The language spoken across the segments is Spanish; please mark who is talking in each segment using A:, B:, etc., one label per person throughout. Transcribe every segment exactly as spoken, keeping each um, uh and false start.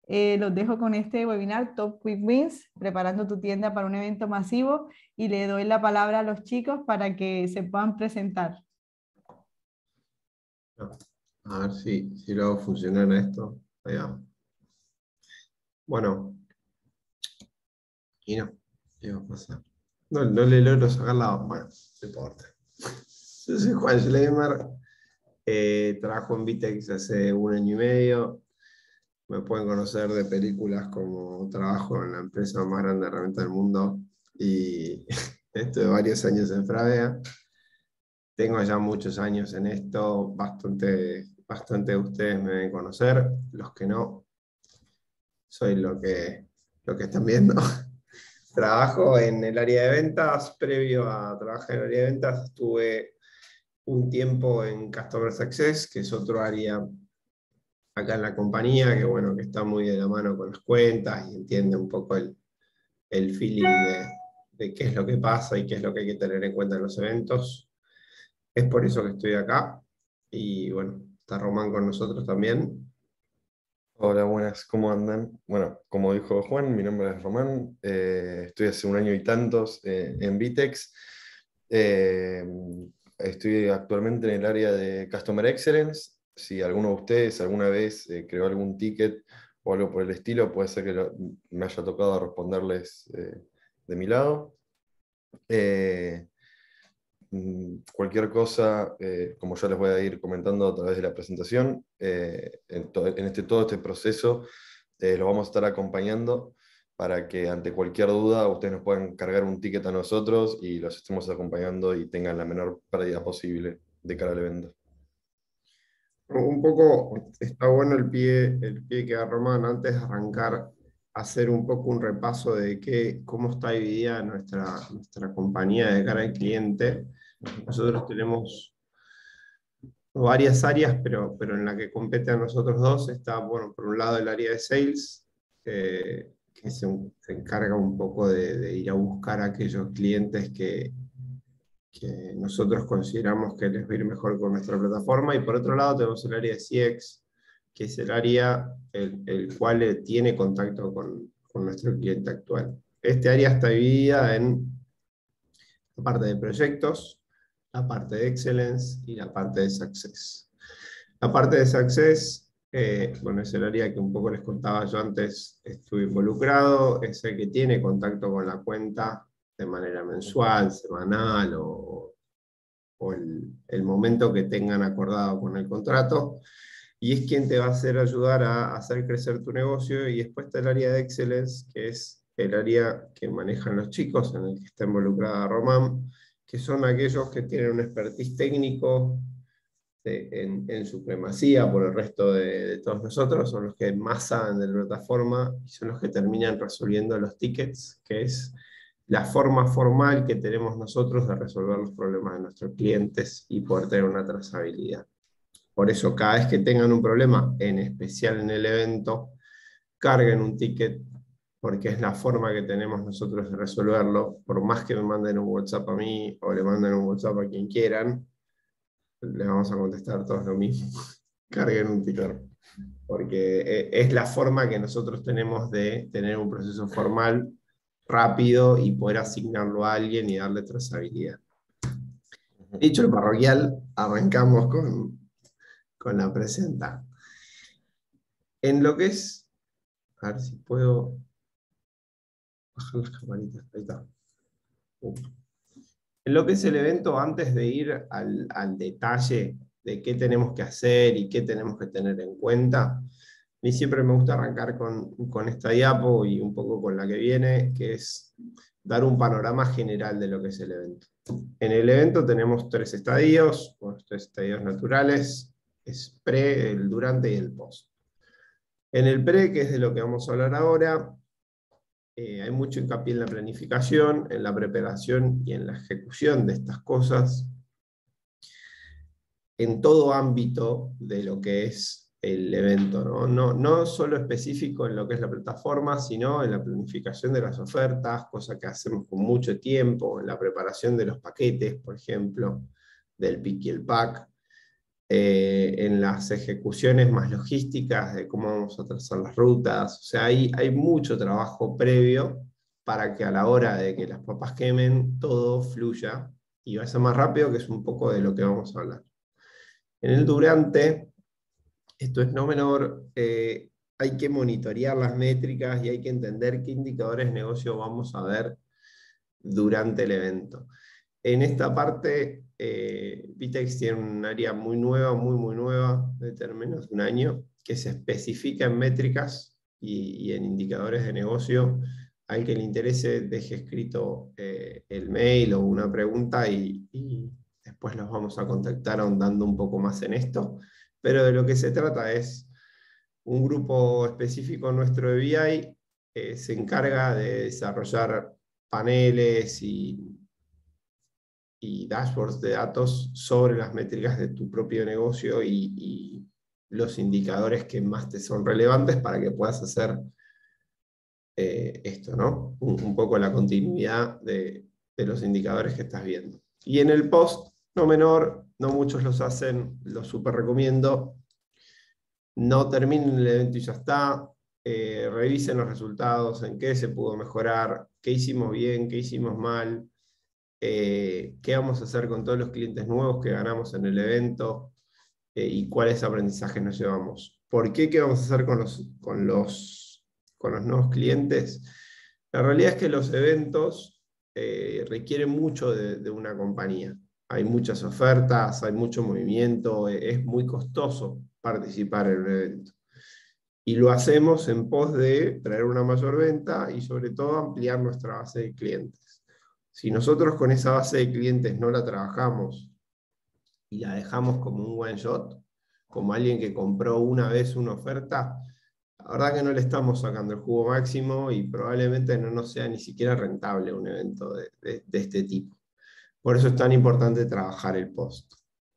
A: Eh, los dejo con este webinar, Top Quick Wins, preparando tu tienda para un evento masivo, y le doy la palabra a los chicos para que se puedan presentar.
B: A ver si, si lo hago funcionar esto. Ahí va. Bueno, y no, ¿qué va a pasar? No, no le logro sacar la... Bueno, no importa. Yo soy Juan Schleimer, eh, trabajo en Vitex hace un año y medio. Me pueden conocer de películas como trabajo en la empresa más grande de herramientas del mundo y estuve varios años en Fravia. Tengo ya muchos años en esto, bastante, bastante de ustedes me deben conocer, los que no, soy lo que, lo que están viendo. Trabajo en el área de ventas. Previo a trabajar en el área de ventas estuve un tiempo en Customer Success, que es otro área acá en la compañía, que bueno, que está muy de la mano con las cuentas y entiende un poco el, el feeling de, de qué es lo que pasa y qué es lo que hay que tener en cuenta en los eventos. Es por eso que estoy acá. Y bueno, está Román con nosotros también.
C: Hola, buenas, ¿cómo andan? Bueno, como dijo Juan, mi nombre es Román, eh, estoy hace un año y tantos eh, en Vitex. Eh, Estoy actualmente en el área de Customer Excellence. Si alguno de ustedes alguna vez eh, creó algún ticket o algo por el estilo, puede ser que lo- me haya tocado responderles eh, de mi lado. Eh, Mm, Cualquier cosa, eh, como ya les voy a ir comentando a través de la presentación, eh, en, to- en este, todo este proceso eh, lo vamos a estar acompañando para que ante cualquier duda ustedes nos puedan cargar un ticket a nosotros y los estemos acompañando y tengan la menor pérdida posible de cara al evento.
B: Un poco está bueno el pie, el pie que da Román antes de arrancar, hacer un poco un repaso de qué, cómo está dividida nuestra, nuestra compañía de cara al cliente. Nosotros tenemos varias áreas, pero, pero en la que compete a nosotros dos está, bueno, por un lado el área de sales, que, que se, se encarga un poco de, de ir a buscar a aquellos clientes que, que nosotros consideramos que les va a ir mejor con nuestra plataforma. Y por otro lado tenemos el área de C X, que es el área el, el cual tiene contacto con, con nuestro cliente actual. Este área está dividida en la parte de proyectos, la parte de excellence y la parte de success. La parte de success, eh, bueno, es el área que un poco les contaba yo antes, estuve involucrado, es el que tiene contacto con la cuenta de manera mensual, semanal o, o el, el momento que tengan acordado con el contrato, y es quien te va a hacer ayudar a hacer crecer tu negocio. Y después está el área de excellence, que es el área que manejan los chicos, en el que está involucrada Román, que son aquellos que tienen un expertise técnico de, en, en supremacía por el resto de, de todos nosotros, son los que más saben de la plataforma y son los que terminan resolviendo los tickets, que es la forma formal que tenemos nosotros de resolver los problemas de nuestros clientes y poder tener una trazabilidad. Por eso, cada vez que tengan un problema, en especial en el evento, carguen un ticket, porque es la forma que tenemos nosotros de resolverlo. Por más que me manden un WhatsApp a mí o le manden un WhatsApp a quien quieran, le vamos a contestar todos lo mismo. Carguen un ticket. Porque es la forma que nosotros tenemos de tener un proceso formal, rápido y poder asignarlo a alguien y darle trazabilidad. Dicho el parroquial, arrancamos con, con la presenta. En lo que es, a ver si puedo bajar las camaritas, ahí está. Uh. En lo que es el evento, antes de ir al, al detalle de qué tenemos que hacer y qué tenemos que tener en cuenta, a mí siempre me gusta arrancar con, con esta diapo y un poco con la que viene, que es dar un panorama general de lo que es el evento. En el evento tenemos tres estadios, bueno, tres estadios naturales, es pre, el durante y el post. En el pre, que es de lo que vamos a hablar ahora, eh, hay mucho hincapié en la planificación, en la preparación y en la ejecución de estas cosas, en todo ámbito de lo que es el evento, ¿no? No, no solo específico en lo que es la plataforma, sino en la planificación de las ofertas, cosa que hacemos con mucho tiempo, en la preparación de los paquetes, por ejemplo, del pick y el pack, eh, en las ejecuciones más logísticas de cómo vamos a trazar las rutas. O sea, hay, hay mucho trabajo previo para que a la hora de que las papas quemen, todo fluya y vaya más rápido, que es un poco de lo que vamos a hablar. En el durante, esto es no menor, eh, hay que monitorear las métricas y hay que entender qué indicadores de negocio vamos a ver durante el evento. En esta parte, eh, Vitex tiene un área muy nueva, muy, muy nueva, de menos de un año, que se especifica en métricas y, y en indicadores de negocio. Al que le interese, deje escrito eh, el mail o una pregunta y, y después los vamos a contactar ahondando un poco más en esto. Pero de lo que se trata es un grupo específico nuestro de B I, eh, se encarga de desarrollar paneles y y dashboards de datos sobre las métricas de tu propio negocio y, y los indicadores que más te son relevantes para que puedas hacer eh, esto, ¿no? Un, un poco la continuidad de, de los indicadores que estás viendo. Y en el post, no menor, no muchos los hacen, los súper recomiendo. No terminen el evento y ya está. Eh, revisen los resultados, en qué se pudo mejorar, qué hicimos bien, qué hicimos mal. Eh, qué vamos a hacer con todos los clientes nuevos que ganamos en el evento eh, y cuáles aprendizajes nos llevamos. ¿Por qué? ¿Qué vamos a hacer con los, con los, con los nuevos clientes? La realidad es que los eventos eh, requieren mucho de, de una compañía. Hay muchas ofertas, hay mucho movimiento, es muy costoso participar en un evento. Y lo hacemos en pos de traer una mayor venta y sobre todo ampliar nuestra base de clientes. Si nosotros con esa base de clientes no la trabajamos y la dejamos como un one shot, como alguien que compró una vez una oferta, la verdad que no le estamos sacando el jugo máximo y probablemente no nos sea ni siquiera rentable un evento de, de, de este tipo. Por eso es tan importante trabajar el post.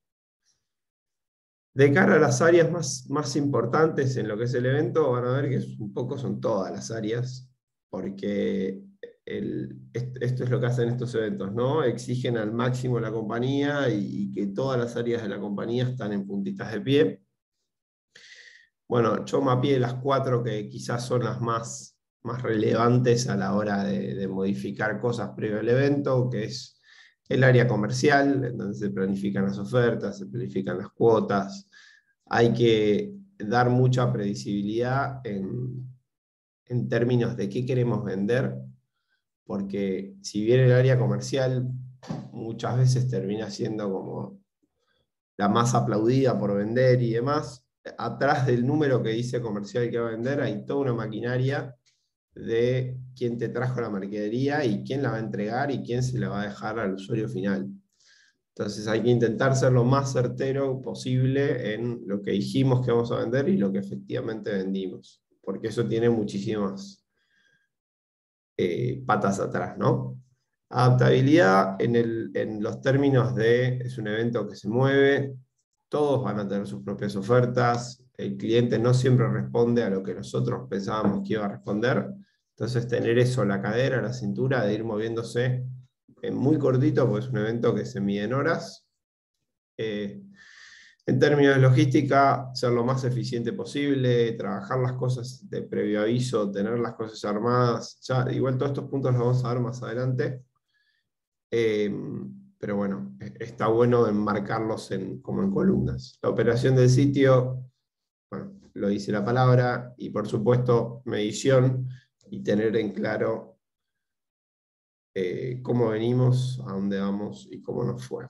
B: De cara a las áreas más, más importantes en lo que es el evento, van a ver que un poco son todas las áreas, porque el, esto es lo que hacen estos eventos, ¿no? Exigen al máximo la compañía y, y que todas las áreas de la compañía están en puntitas de pie. Bueno, yo mapeé las cuatro que quizás son las más, más relevantes a la hora de, de modificar cosas previo al evento, que es el área comercial, en donde se planifican las ofertas, se planifican las cuotas. Hay que dar mucha previsibilidad en, en términos de qué queremos vender, porque si bien el área comercial muchas veces termina siendo como la más aplaudida por vender y demás, atrás del número que dice comercial que va a vender hay toda una maquinaria de quién te trajo la mercadería y quién la va a entregar y quién se la va a dejar al usuario final. Entonces hay que intentar ser lo más certero posible en lo que dijimos que vamos a vender y lo que efectivamente vendimos, porque eso tiene muchísimas eh, patas atrás, ¿no? Adaptabilidad en, el, en los términos de es un evento que se mueve, todos van a tener sus propias ofertas, el cliente no siempre responde a lo que nosotros pensábamos que iba a responder, entonces tener eso, la cadera, la cintura, de ir moviéndose en muy cortito, porque es un evento que se mide en horas. Eh, en términos de logística, ser lo más eficiente posible, trabajar las cosas de previo aviso, tener las cosas armadas, ya, igual todos estos puntos los vamos a ver más adelante. Eh, pero bueno, está bueno enmarcarlos en, como en columnas. La operación del sitio, bueno, lo dice la palabra, y por supuesto medición y tener en claro eh, cómo venimos, a dónde vamos y cómo nos fue.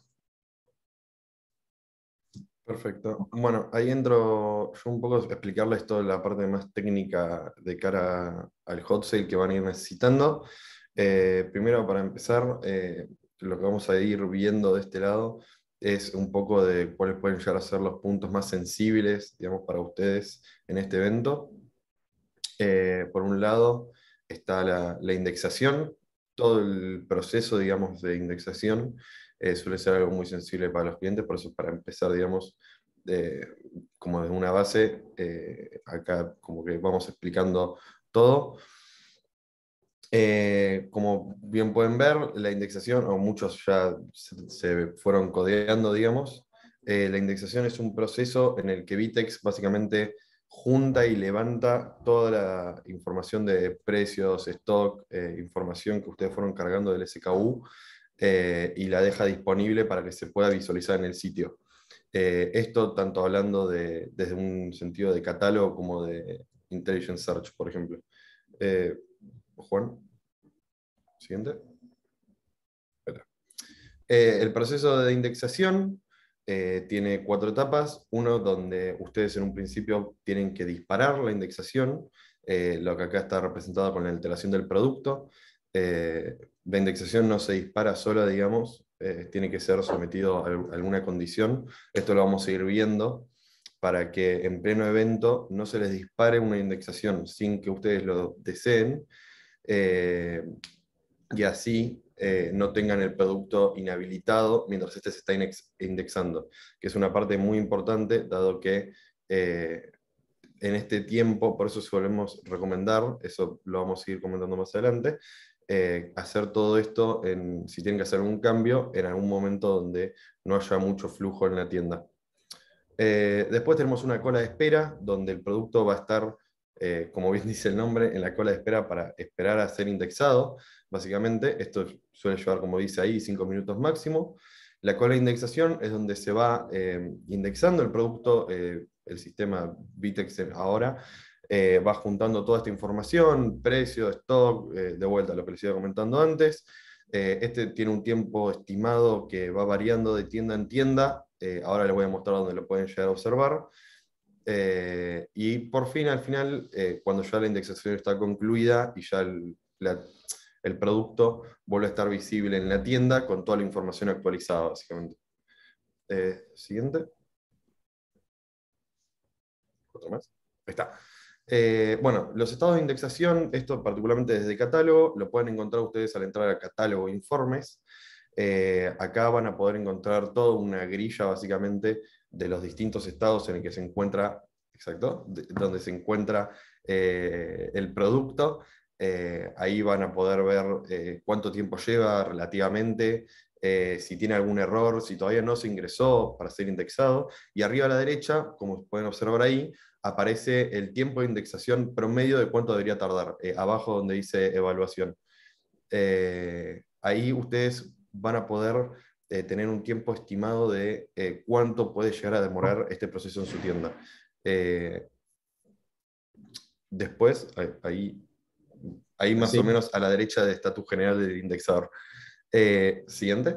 C: Perfecto. Bueno, ahí entro yo un poco a explicarles toda la parte más técnica de cara al hot sale que van a ir necesitando. Eh, primero, para empezar, eh, lo que vamos a ir viendo de este lado es un poco de cuáles pueden llegar a ser los puntos más sensibles, digamos, para ustedes en este evento. Eh, por un lado está la, la indexación. Todo el proceso, digamos, de indexación eh, suele ser algo muy sensible para los clientes, por eso para empezar, digamos, de, como de una base, eh, acá como que vamos explicando todo. Eh, como bien pueden ver, la indexación, o muchos ya se, se fueron codeando, digamos, Eh, la indexación es un proceso en el que Vitex básicamente junta y levanta toda la información de precios, stock, eh, información que ustedes fueron cargando del S K U, eh, y la deja disponible para que se pueda visualizar en el sitio. Eh, esto tanto hablando de, desde un sentido de catálogo como de Intelligent Search, por ejemplo. Eh, Juan, siguiente. Eh, el proceso de indexación eh, tiene cuatro etapas. Uno donde ustedes en un principio tienen que disparar la indexación, eh, lo que acá está representado con la alteración del producto. Eh, la indexación no se dispara sola, digamos, eh, tiene que ser sometido a alguna condición. Esto lo vamos a ir viendo para que en pleno evento no se les dispare una indexación sin que ustedes lo deseen. Eh, y así eh, no tengan el producto inhabilitado mientras este se está indexando, que es una parte muy importante, dado que eh, en este tiempo, por eso solemos recomendar, eso lo vamos a ir comentando más adelante, eh, hacer todo esto, en, si tienen que hacer algún cambio, en algún momento donde no haya mucho flujo en la tienda. Eh, después tenemos una cola de espera, donde el producto va a estar, eh, como bien dice el nombre, en la cola de espera para esperar a ser indexado. Básicamente, esto suele llevar, como dice ahí, cinco minutos máximo. La cola de indexación es donde se va eh, indexando el producto, eh, el sistema Vitex ahora eh, va juntando toda esta información, precio, stock, eh, de vuelta a lo que les iba comentando antes. Eh, este tiene un tiempo estimado que va variando de tienda en tienda. Eh, ahora les voy a mostrar dónde lo pueden llegar a observar. Eh, y por fin, al final, eh, cuando ya la indexación está concluida y ya el, la, el producto vuelve a estar visible en la tienda con toda la información actualizada, básicamente. Eh, siguiente. Otro más. Ahí está. Eh, bueno, los estados de indexación, esto particularmente desde catálogo, lo pueden encontrar ustedes al entrar a catálogo informes. Eh, acá van a poder encontrar toda una grilla básicamente de los distintos estados en el que se encuentra, exacto, de, donde se encuentra eh, el producto. Eh, ahí van a poder ver eh, cuánto tiempo lleva relativamente, eh, si tiene algún error, si todavía no se ingresó para ser indexado. Y arriba a la derecha, como pueden observar ahí, aparece el tiempo de indexación promedio de cuánto debería tardar, eh, abajo donde dice evaluación. Eh, ahí ustedes van a poder eh, tener un tiempo estimado de eh, cuánto puede llegar a demorar este proceso en su tienda. Eh, después, ahí, ahí más
B: Sí.
C: o menos a la derecha del estatus general del indexador. Eh, siguiente.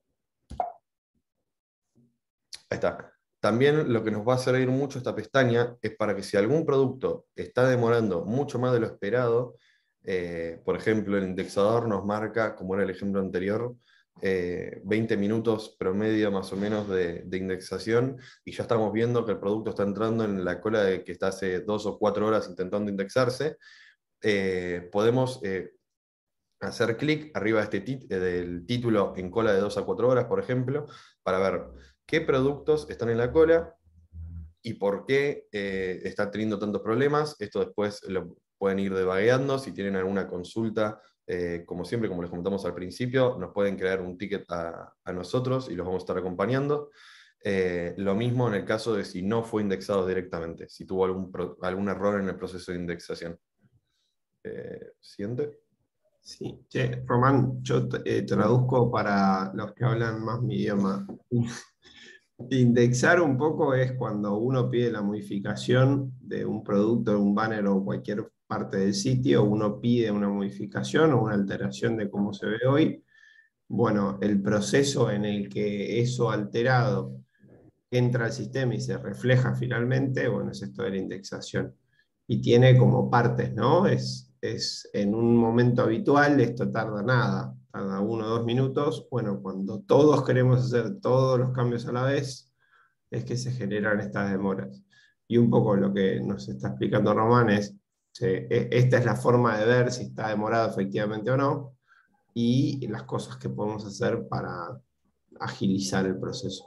C: Ahí está. También lo que nos va a servir mucho esta pestaña es para que si algún producto está demorando mucho más de lo esperado, eh, por ejemplo, el indexador nos marca, como era el ejemplo anterior, eh, veinte minutos promedio más o menos de, de indexación, y ya estamos viendo que el producto está entrando en la cola de que está hace dos o cuatro horas intentando indexarse. Eh, podemos eh, hacer clic arriba de este tit del título en cola de dos a cuatro horas, por ejemplo, para ver qué productos están en la cola y por qué eh, está teniendo tantos problemas. Esto después lo pueden ir devagueando. Si tienen alguna consulta, eh, como siempre, como les comentamos al principio, nos pueden crear un ticket a, a nosotros y los vamos a estar acompañando. Eh, lo mismo en el caso de si no fue indexado directamente, si tuvo algún, pro, algún error en el proceso de indexación. Eh, Siguiente.
B: Sí, che, Román, yo eh, traduzco para los que hablan más mi idioma. Indexar un poco es cuando uno pide la modificación de un producto, de un banner o cualquier parte del sitio, uno pide una modificación o una alteración de cómo se ve hoy. Bueno, el proceso en el que eso alterado entra al sistema y se refleja finalmente, bueno, es esto de la indexación. Y tiene como partes, ¿no? Es, es en un momento habitual, esto tarda nada, tarda uno o dos minutos. Bueno, cuando todos queremos hacer todos los cambios a la vez, es que se generan estas demoras. Y un poco lo que nos está explicando Román es, eh, esta es la forma de ver si está demorado efectivamente o no, y las cosas que podemos hacer para agilizar el proceso.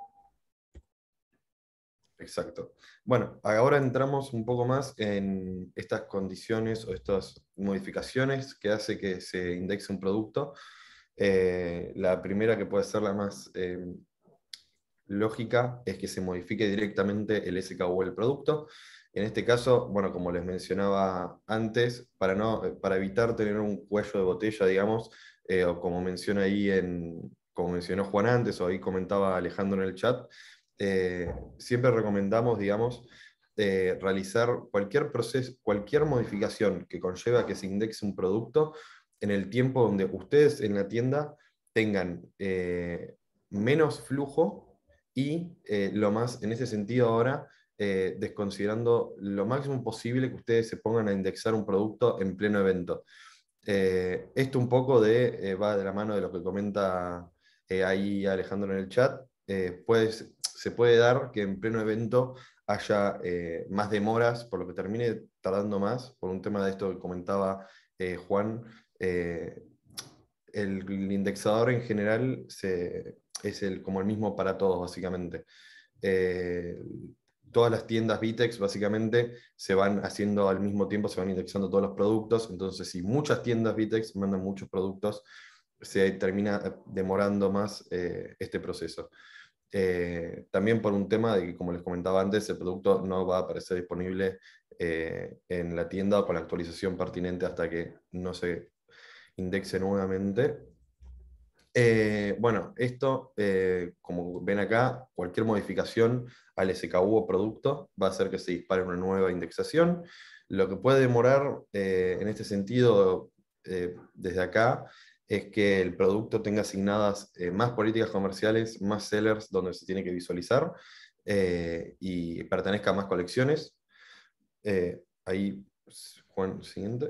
C: Exacto. Bueno, ahora entramos un poco más en estas condiciones o estas modificaciones que hace que se indexe un producto. Eh, la primera, que puede ser la más eh, lógica es que se modifique directamente el S K U del producto. En este caso, bueno, como les mencionaba antes, para, no, para evitar tener un cuello de botella, digamos, eh, o como menciona ahí en, como mencionó Juan antes, o ahí comentaba Alejandro en el chat, eh, siempre recomendamos, digamos, eh, realizar cualquier proceso, cualquier modificación que conlleva a que se indexe un producto en el tiempo donde ustedes en la tienda tengan eh, menos flujo y eh, lo más, en ese sentido ahora, eh, desconsiderando lo máximo posible que ustedes se pongan a indexar un producto en pleno evento. Eh, esto un poco de, eh, va de la mano de lo que comenta eh, ahí Alejandro en el chat. Eh, pues, se puede dar que en pleno evento haya eh, más demoras, por lo que termine tardando más, por un tema de esto que comentaba eh, Juan. Eh, el, el indexador en general se, es el, como el mismo para todos, básicamente. Eh, todas las tiendas Vitex básicamente se van haciendo al mismo tiempo, se van indexando todos los productos, entonces si muchas tiendas Vitex mandan muchos productos, se termina demorando más eh, este proceso. Eh, también por un tema de que, como les comentaba antes, el producto no va a aparecer disponible eh, en la tienda o con la actualización pertinente hasta que no se indexe nuevamente. Eh, bueno, esto, eh, como ven acá, cualquier modificación al S K U o producto va a hacer que se dispare una nueva indexación. Lo que puede demorar eh, en este sentido, eh, desde acá, es que el producto tenga asignadas eh, más políticas comerciales, más sellers donde se tiene que visualizar eh, y pertenezca a más colecciones. Eh, ahí, Juan, siguiente.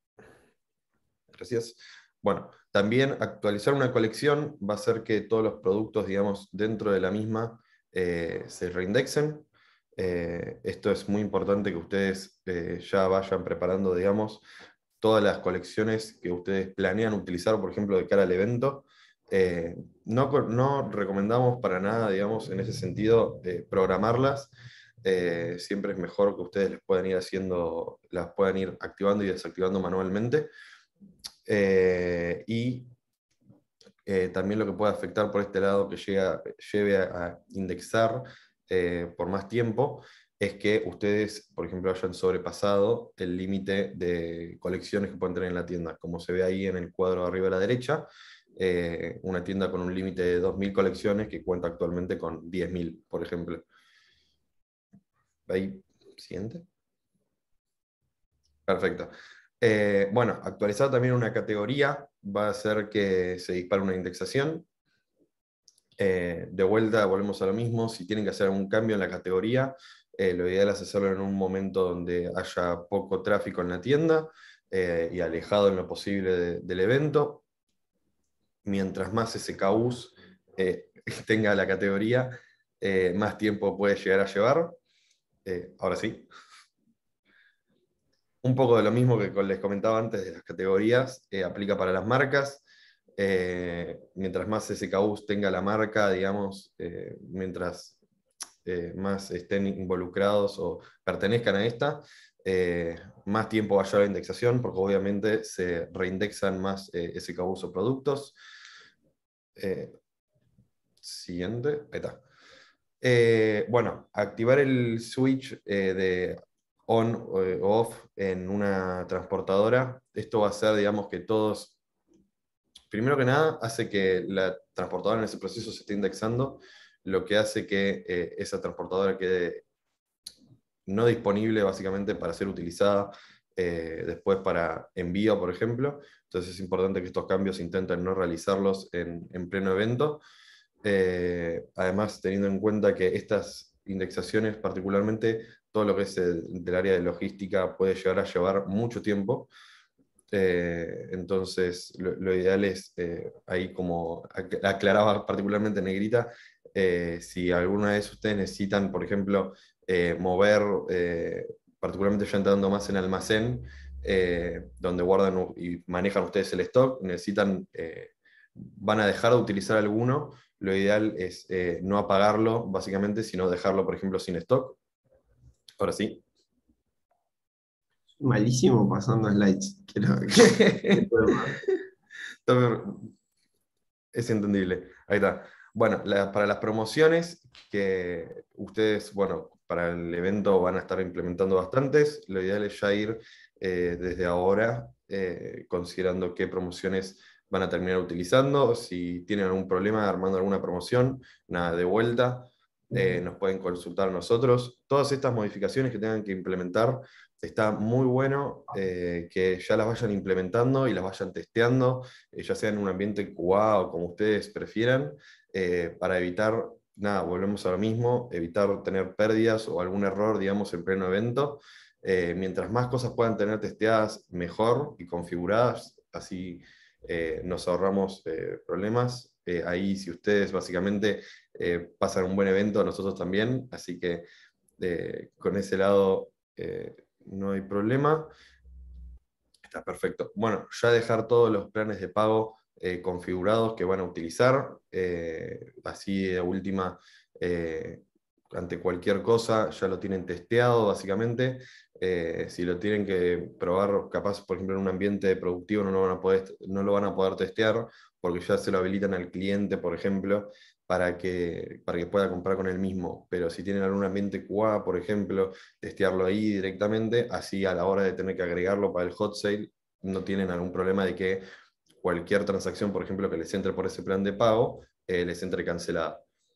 C: Gracias. Bueno, también actualizar una colección va a hacer que todos los productos, digamos, dentro de la misma eh, se reindexen. Eh, esto es muy importante que ustedes eh, ya vayan preparando, digamos, todas las colecciones que ustedes planean utilizar, por ejemplo, de cara al evento. Eh, no, no recomendamos para nada, digamos, en ese sentido, eh, programarlas. Eh, siempre es mejor que ustedes les puedan ir haciendo, las puedan ir activando y desactivando manualmente. Eh, y eh, también lo que puede afectar por este lado que llega, lleve a, a indexar eh, por más tiempo es que ustedes, por ejemplo, hayan sobrepasado el límite de colecciones que pueden tener en la tienda. Como se ve ahí en el cuadro de arriba a la derecha, eh, una tienda con un límite de dos mil colecciones que cuenta actualmente con diez mil, por ejemplo. Ahí, siguiente. Perfecto. Eh, bueno, actualizar también una categoría va a hacer que se dispare una indexación. Eh, de vuelta, volvemos a lo mismo. Si tienen que hacer algún cambio en la categoría, eh, lo ideal es hacerlo en un momento donde haya poco tráfico en la tienda eh, y alejado en lo posible de, del evento. Mientras más S K Us eh, tenga la categoría, eh, más tiempo puede llegar a llevar. Eh, ahora sí. Un poco de lo mismo que les comentaba antes de las categorías, eh, aplica para las marcas. Eh, mientras más S K Us tenga la marca, digamos, eh, mientras eh, más estén involucrados o pertenezcan a esta, eh, más tiempo va a llevar la indexación, porque obviamente se reindexan más eh, S K Us o productos. Eh, siguiente, ahí está. Eh, bueno, activar el switch eh, de on o off en una transportadora. Esto va a hacer, digamos, que todos, primero que nada, hace que la transportadora en ese proceso se esté indexando, lo que hace que eh, esa transportadora quede no disponible básicamente para ser utilizada eh, después para envío, por ejemplo. Entonces es importante que estos cambios intenten no realizarlos en, en pleno evento. Eh, además, teniendo en cuenta que estas indexaciones, particularmente todo lo que es el, del área de logística, puede llegar a llevar mucho tiempo. Eh, entonces, lo, lo ideal es, eh, ahí como ac- aclaraba particularmente Negrita, eh, si alguna vez ustedes necesitan, por ejemplo, eh, mover, eh, particularmente ya entrando más en almacén, eh, donde guardan u- y manejan ustedes el stock, necesitan, eh, van a dejar de utilizar alguno, lo ideal es eh, no apagarlo, básicamente, sino dejarlo, por ejemplo, sin stock. Ahora sí.
B: Malísimo pasando slides. Quiero-
C: Es entendible. Ahí está. Bueno, la- para las promociones que ustedes, bueno, para el evento van a estar implementando bastantes, lo ideal es ya ir eh, desde ahora eh, considerando qué promociones van a terminar utilizando. Si tienen algún problema armando alguna promoción, nada, de vuelta, eh, nos pueden consultar a nosotros. Todas estas modificaciones que tengan que implementar, está muy bueno eh, que ya las vayan implementando y las vayan testeando, eh, ya sea en un ambiente Q A o como ustedes prefieran, eh, para evitar, nada, volvemos a lo mismo, evitar tener pérdidas o algún error, digamos, en pleno evento. Eh, mientras más cosas puedan tener testeadas, mejor y configuradas, así eh, nos ahorramos eh, problemas. Eh, ahí, si ustedes básicamente eh, pasan un buen evento, nosotros también, así que eh, con ese lado eh, no hay problema. Está perfecto. Bueno, ya dejar todos los planes de pago eh, configurados que van a utilizar, eh, así de última, eh, ante cualquier cosa, ya lo tienen testeado básicamente. Eh, si lo tienen que probar, capaz, por ejemplo, en un ambiente productivo no lo van a poder, no lo van a poder testear, porque ya se lo habilitan al cliente, por ejemplo, para que, para que pueda comprar con el mismo. Pero si tienen algún ambiente Q A, por ejemplo, testearlo ahí directamente, así a la hora de tener que agregarlo para el hot sale, no tienen algún problema de que cualquier transacción, por ejemplo, que les entre por ese plan de pago, eh, les entre cancelada.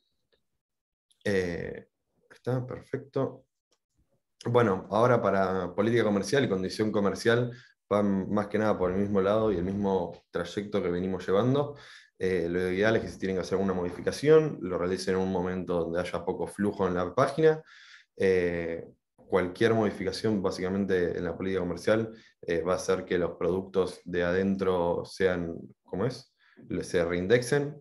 C: Eh, está perfecto. Bueno, ahora para política comercial y condición comercial van más que nada por el mismo lado y el mismo trayecto que venimos llevando. Eh, lo ideal es que si tienen que hacer alguna modificación, lo realicen en un momento donde haya poco flujo en la página. Eh, cualquier modificación básicamente en la política comercial eh, va a hacer que los productos de adentro sean, ¿cómo es? Se reindexen.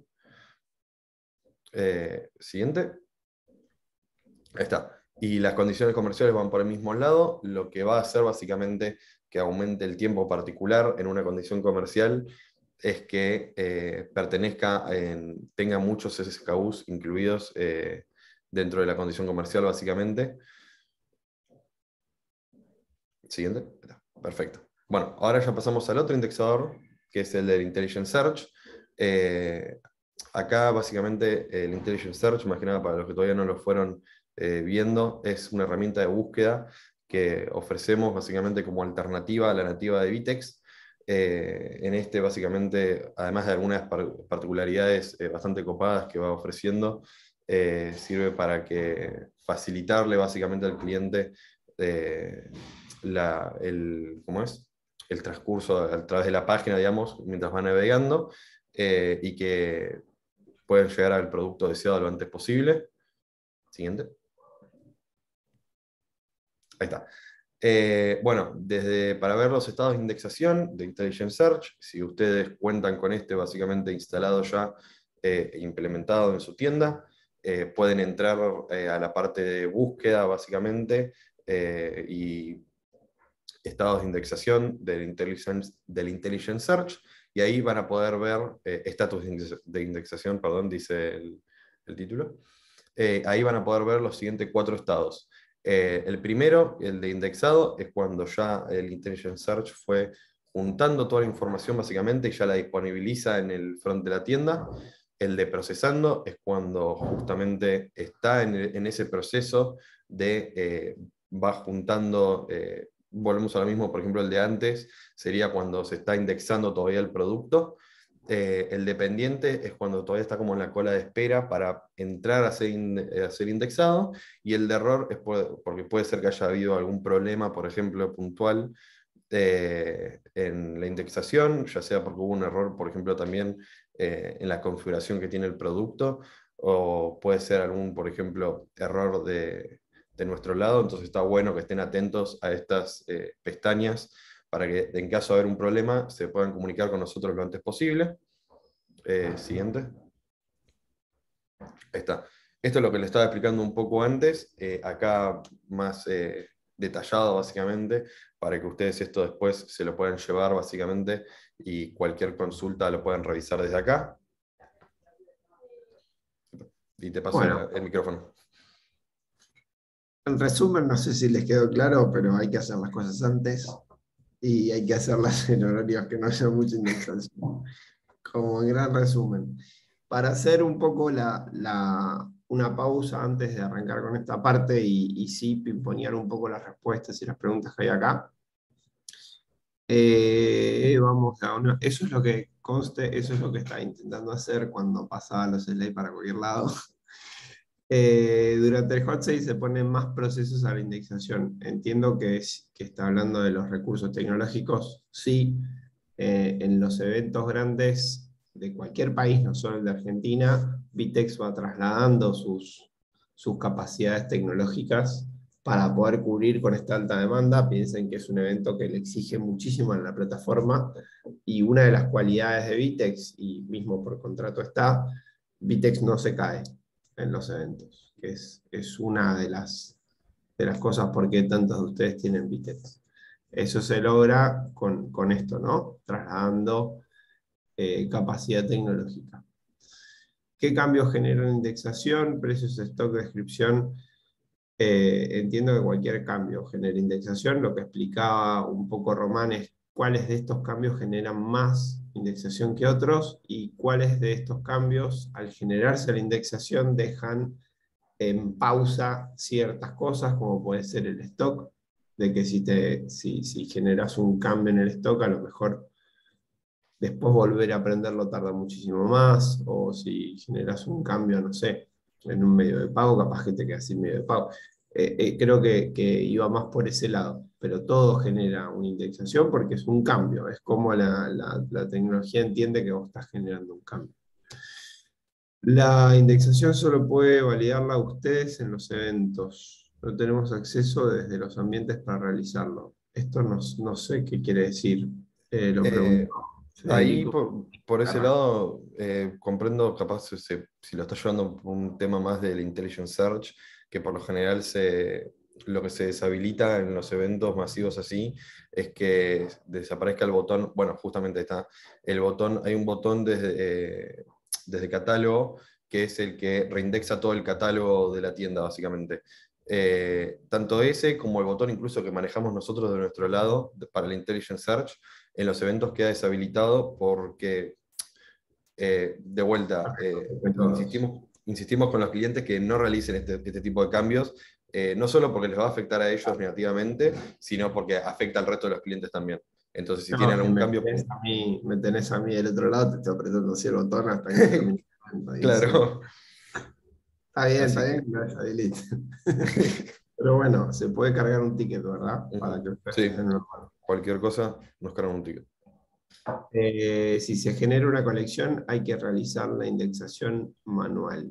C: Eh, siguiente. Ahí está. Y las condiciones comerciales van por el mismo lado, lo que va a hacer básicamente que aumente el tiempo particular en una condición comercial es que eh, pertenezca, en, tenga muchos S K Us incluidos eh, dentro de la condición comercial básicamente. Siguiente. Perfecto. Bueno, ahora ya pasamos al otro indexador, que es el del Intelligent Search. Eh, acá básicamente el Intelligent Search, más que nada para los que todavía no lo fueron eh, viendo, es una herramienta de búsqueda que ofrecemos básicamente como alternativa a la nativa de Vitex. Eh, en este básicamente, además de algunas par particularidades eh, bastante copadas que va ofreciendo, eh, sirve para que facilitarle básicamente al cliente eh, la, el, ¿cómo es? el transcurso a través de la página, digamos, mientras va navegando, eh, y que pueden llegar al producto deseado lo antes posible. Siguiente. Ahí está. Eh, bueno, desde, para ver los estados de indexación de Intelligent Search, si ustedes cuentan con este básicamente instalado ya, eh, implementado en su tienda, eh, pueden entrar eh, a la parte de búsqueda básicamente eh, y estados de indexación del Intelligent, del Intelligent Search, y ahí van a poder ver estatus eh, de indexación, perdón, dice el, el título. Eh, ahí van a poder ver los siguientes cuatro estados. Eh, el primero, el de indexado, es cuando ya el Intelligent Search fue juntando toda la información básicamente y ya la disponibiliza en el front de la tienda. El de procesando es cuando justamente está en, en ese proceso de eh, va juntando, eh, volvemos a lo mismo, por ejemplo, el de antes sería cuando se está indexando todavía el producto. Eh, el dependiente es cuando todavía está como en la cola de espera para entrar a ser, in, a ser indexado, y el de error es por, porque puede ser que haya habido algún problema, por ejemplo, puntual eh, en la indexación, ya sea porque hubo un error, por ejemplo, también eh, en la configuración que tiene el producto, o puede ser algún, por ejemplo, error de, de nuestro lado. Entonces está bueno que estén atentos a estas eh, pestañas para que en caso de haber un problema se puedan comunicar con nosotros lo antes posible. Eh, siguiente. Ahí está. Esto es lo que le estaba explicando un poco antes, eh, acá más eh, detallado básicamente, para que ustedes esto después se lo puedan llevar básicamente y cualquier consulta lo puedan revisar desde acá. Y te paso
B: Bueno,
C: el, el micrófono.
B: en resumen, no sé si les quedó claro, pero hay que hacer las cosas antes y hay que hacerlas en horarios que no haya mucha indexación. Como en gran resumen. para hacer un poco la, la, una pausa antes de arrancar con esta parte y, y sí pimponear un poco las respuestas y las preguntas que hay acá. Eh, vamos a una, eso es lo que conste, eso es lo que estaba intentando hacer cuando pasaba los slides para cualquier lado. Eh, durante el hot sale se ponen más procesos a la indexación. Entiendo que, es, que está hablando de los recursos tecnológicos. Sí, eh, en los eventos grandes de cualquier país, no solo el de Argentina, Vitex va trasladando sus, sus capacidades tecnológicas para poder cubrir con esta alta demanda. Piensen que es un evento que le exige muchísimo a la plataforma y una de las cualidades de Vitex, y mismo por contrato está, Vitex no se cae en los eventos, que es, es una de las, de las cosas por qué tantos de ustedes tienen Vitex. Eso se logra con, con esto, ¿no? Trasladando eh, capacidad tecnológica. ¿Qué cambios generan indexación? Precios, stock, descripción. Eh, entiendo que cualquier cambio genera indexación. Lo que explicaba un poco Román es cuáles de estos cambios generan más indexación que otros y cuáles de estos cambios, al generarse la indexación, dejan en pausa ciertas cosas, como puede ser el stock, de que si, te, si, si generas un cambio en el stock, a lo mejor después volver a aprenderlo tarda muchísimo más, o si generas un cambio, no sé, en un medio de pago, capaz que te quedas sin medio de pago. Eh, eh, creo que, que iba más por ese lado, pero todo genera una indexación porque es un cambio, es como la, la, la tecnología entiende que vos estás generando un cambio. La indexación solo puede validarla ustedes en los eventos. No tenemos acceso desde los ambientes para realizarlo. Esto no, no sé qué quiere decir. Eh, lo
C: Eh,
B: pregunto.
C: ahí,
B: Federico.
C: por, por ese lado, eh, comprendo capaz si, si lo está llevando por un tema más del Intelligent Search, que por lo general se, lo que se deshabilita en los eventos masivos así es que desaparezca el botón, bueno, justamente está el botón, hay un botón desde, eh, desde catálogo, que es el que reindexa todo el catálogo de la tienda, básicamente. Eh, tanto ese como el botón incluso que manejamos nosotros de nuestro lado para el Intelligent Search, en los eventos queda deshabilitado porque, eh, de vuelta, eh, insistimos, insistimos con los clientes que no realicen este, este tipo de cambios, eh, no solo porque les va a afectar a ellos negativamente, sino porque afecta al resto de los clientes también. Entonces, si
B: No,
C: tienen
B: si
C: algún
B: me
C: cambio...
B: tenés a mí, me tenés a mí del otro lado, te estoy apretando así el botón hasta que termine el evento. Ahí sí.
C: Claro.
B: Está bien, está
C: Así
B: bien
C: que...
B: que lo deshabiliten. Pero bueno, se puede cargar un ticket, ¿verdad? Para que ustedes
C: Sí,
B: estén normal.
C: cualquier cosa nos cargan un ticket.
B: Eh, si se genera una colección, hay que realizar la indexación manual.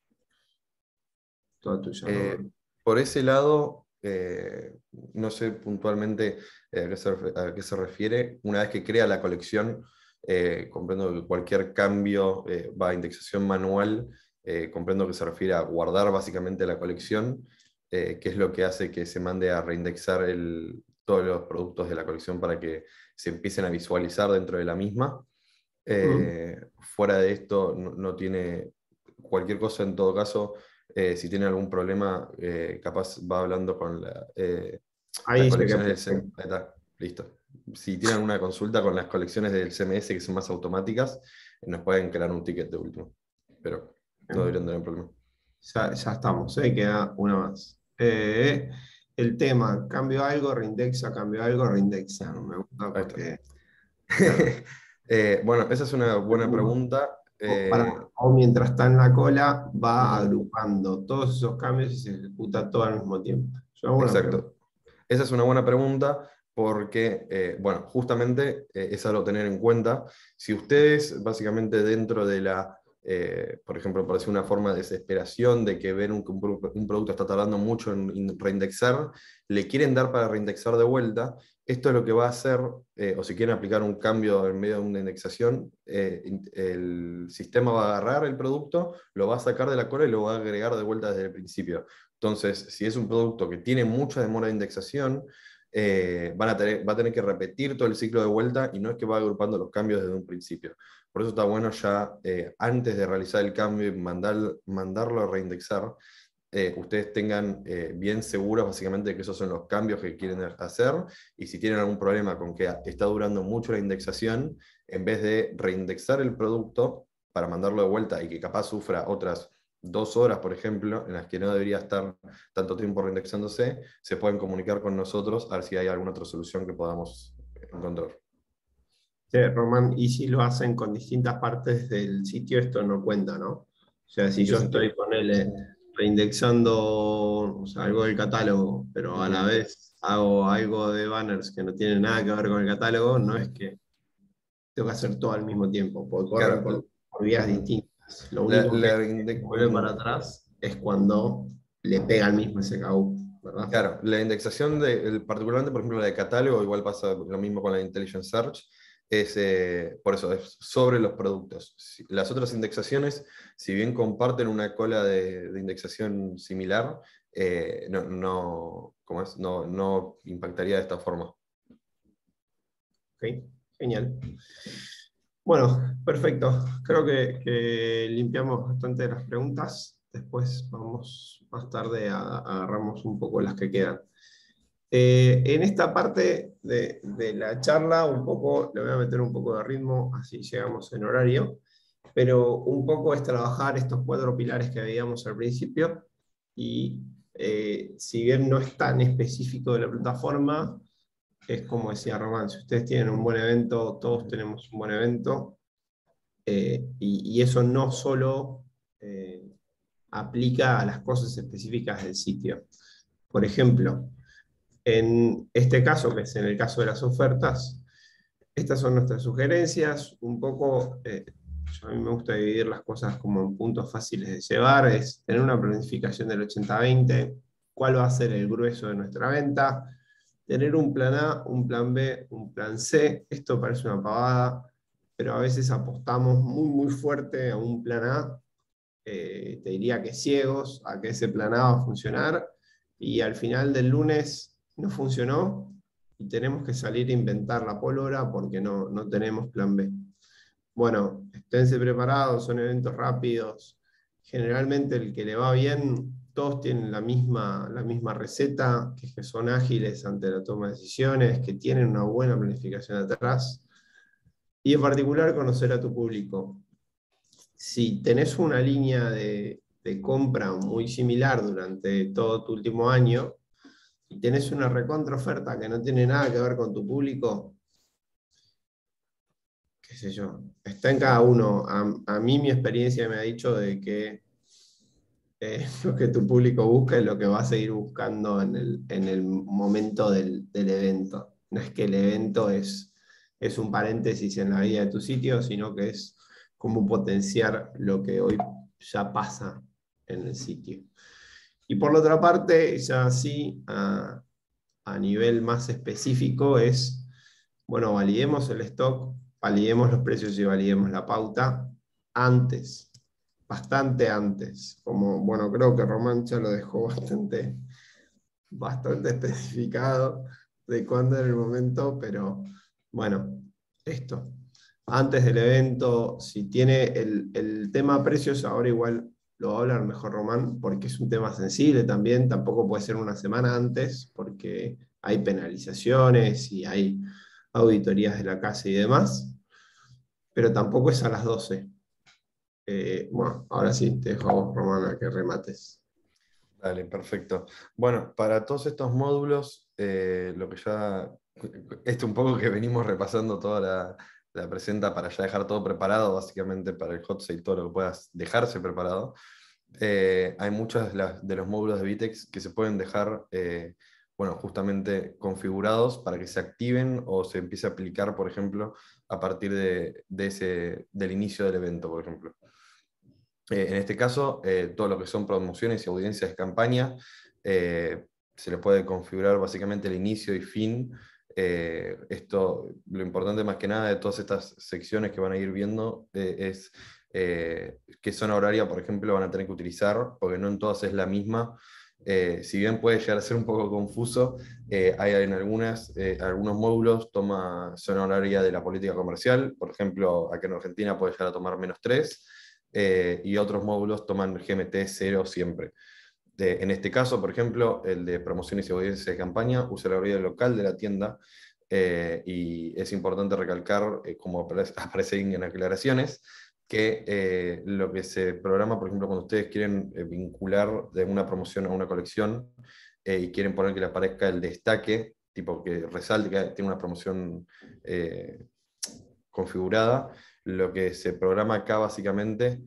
B: Todo tuyo,
C: Eh,
B: Román.
C: por ese lado, eh, no sé puntualmente eh, a, qué se, ref- a qué se refiere. Una vez que crea la colección, eh, comprendo que cualquier cambio eh, va a indexación manual. Eh, comprendo que se refiere a guardar básicamente la colección, eh, que es lo que hace que se mande a reindexar el- todos los productos de la colección para que se empiecen a visualizar dentro de la misma.
B: Mm.
C: Eh, fuera de esto, no, no tiene cualquier cosa en todo caso. Eh, si tiene algún problema, eh, capaz va hablando con la, eh, las
B: Ahí llegué.
C: colecciones del C M S. Ahí está, listo. Si tienen alguna consulta con las colecciones del C M S que son más automáticas, eh, nos pueden crear un ticket de último. Pero no deberían tener problema.
B: Ya, ya estamos, ¿eh? Queda una más. Eh, el tema, cambio algo, reindexa, cambio algo, reindexa. Me gusta
C: Ahí está.
B: porque, claro,
C: Eh, bueno, esa es una buena
B: o,
C: pregunta.
B: para-
C: Eh,
B: o mientras está en la cola, va
C: ujú,
B: agrupando todos esos cambios y se ejecuta todo al mismo tiempo. Es una buena pregunta.
C: exacto. Esa es una buena pregunta porque, eh, bueno, justamente eh, es algo a tener en cuenta. Si ustedes, básicamente dentro de la, eh, por ejemplo, parece una forma de desesperación de que ven un, que un pro- un producto está tardando mucho en, en reindexar, le quieren dar para reindexar de vuelta, esto es lo que va a hacer, eh, o si quieren aplicar un cambio en medio de una indexación, eh, in- el sistema va a agarrar el producto, lo va a sacar de la cola y lo va a agregar de vuelta desde el principio. Entonces, si es un producto que tiene mucha demora de indexación, eh, van a tener, va a tener que repetir todo el ciclo de vuelta y no es que va agrupando los cambios desde un principio. Por eso está bueno ya, eh, antes de realizar el cambio y mandar, mandarlo a reindexar, eh, ustedes tengan eh, bien seguros básicamente que esos son los cambios que quieren hacer, y si tienen algún problema con que está durando mucho la indexación, en vez de reindexar el producto para mandarlo de vuelta y que capaz sufra otras dos horas, por ejemplo, en las que no debería estar tanto tiempo reindexándose, se pueden comunicar con nosotros a ver si hay alguna otra solución que podamos encontrar.
B: Sí, Román, y si lo hacen con distintas partes del sitio, esto no cuenta, ¿no? O sea, si
C: ¿En qué
B: yo
C: sentido?
B: estoy con él reindexando, o sea, algo del catálogo, pero a la
C: Ujú.
B: vez hago algo de banners que no tiene nada que ver con el catálogo, no es que tengo que hacer todo al mismo tiempo, porque corren
C: Claro,
B: por, por vías
C: ujú.
B: distintas. Lo
C: La,
B: único que
C: la inde-
B: vuelve para
C: ujú.
B: atrás es cuando le pega al mismo S K U, ¿verdad?
C: Claro, la indexación, de, el- particularmente por ejemplo la de catálogo, igual pasa lo mismo con la Intelligent Search, es, eh, por eso, es sobre los productos. Si- Las otras indexaciones, si bien comparten una cola de, de indexación similar, eh, no, no, ¿cómo es? No, no impactaría de esta forma.
B: Ok, genial. Bueno, perfecto. Creo que, que limpiamos bastante de las preguntas. Después vamos más tarde a, a agarramos un poco las que quedan. Eh, en esta parte de, de la charla, un poco, le voy a meter un poco de ritmo, así llegamos en horario, pero un poco es trabajar estos cuatro pilares que veíamos al principio, y eh, si bien no es tan específico de la plataforma, es como decía Román, si ustedes tienen un buen evento, todos tenemos un buen evento, eh, y, y eso no solo eh, aplica a las cosas específicas del sitio. Por ejemplo, en este caso, que es en el caso de las ofertas, estas son nuestras sugerencias. Un poco, eh, a mí me gusta dividir las cosas como en puntos fáciles de llevar, es tener una planificación del ochenta veinte, cuál va a ser el grueso de nuestra venta, tener un plan A, un plan B, un plan C. Esto parece una pavada, pero a veces apostamos muy, muy fuerte a un plan A, eh, te diría que ciegos, a que ese plan A va a funcionar, y al final del lunes no funcionó, y tenemos que salir a inventar la pólvora porque no, no tenemos plan B. Bueno, esténse preparados, son eventos rápidos. Generalmente el que le va bien, todos tienen la misma, la misma receta, que, es que son ágiles ante la toma de decisiones, que tienen una buena planificación atrás, y en particular conocer a tu público. Si tenés una línea de, de compra muy similar durante todo tu último año, y tenés una recontra oferta que no tiene nada que ver con tu público, qué sé yo, está en cada uno. A, a mí mi experiencia me ha dicho de que eh, lo que tu público busca es lo que va a seguir buscando en el, en el momento del, del evento. No es que el evento es, es un paréntesis en la vida de tu sitio, sino que es como potenciar lo que hoy ya pasa en el sitio. Y por la otra parte, ya sí, a, a nivel más específico, es, bueno, validemos el stock, validemos los precios y validemos la pauta antes, bastante antes. Como, bueno, creo que Román ya lo dejó bastante, bastante especificado de cuándo era el momento, pero bueno, esto. Antes del evento, si tiene el, el tema precios, ahora igual lo va a hablar mejor Román, porque es un tema sensible también, tampoco puede ser una semana antes, porque hay penalizaciones y hay auditorías de la casa y demás, pero tampoco es a las doce. Eh, bueno, ahora sí, te dejo a vos, Román, a que remates.
C: Dale, perfecto. Bueno, para todos estos módulos, eh, lo que ya, esto un poco que venimos repasando toda la, la presenta para ya dejar todo preparado, básicamente para el hot sale, todo lo que puedas dejarse preparado. Eh, hay muchos de, las- de los módulos de Vitex que se pueden dejar, eh, bueno, justamente configurados para que se activen o se empiece a aplicar, por ejemplo, a partir de, de ese, del inicio del evento, por ejemplo. Eh, en este caso, eh, todo lo que son promociones y audiencias de campaña, eh, se le puede configurar básicamente el inicio y fin. Eh, esto, lo importante más que nada de todas estas secciones que van a ir viendo eh, es eh, qué zona horaria, por ejemplo, van a tener que utilizar, porque no en todas es la misma. Eh, si bien puede llegar a ser un poco confuso, eh, hay en algunas, eh, algunos módulos toma zona horaria de la política comercial. Por ejemplo, acá en Argentina puede llegar a tomar menos tres, eh, y otros módulos toman G M T cero siempre. De, en este caso, por ejemplo, el de promociones y audiencias de campaña usa la horaria local de la tienda, eh, y es importante recalcar, eh, como aparece en aclaraciones, que eh, lo que se programa, por ejemplo, cuando ustedes quieren eh, vincular de una promoción a una colección eh, y quieren poner que le aparezca el destaque, tipo que resalte que tiene una promoción eh, configurada, lo que se programa acá básicamente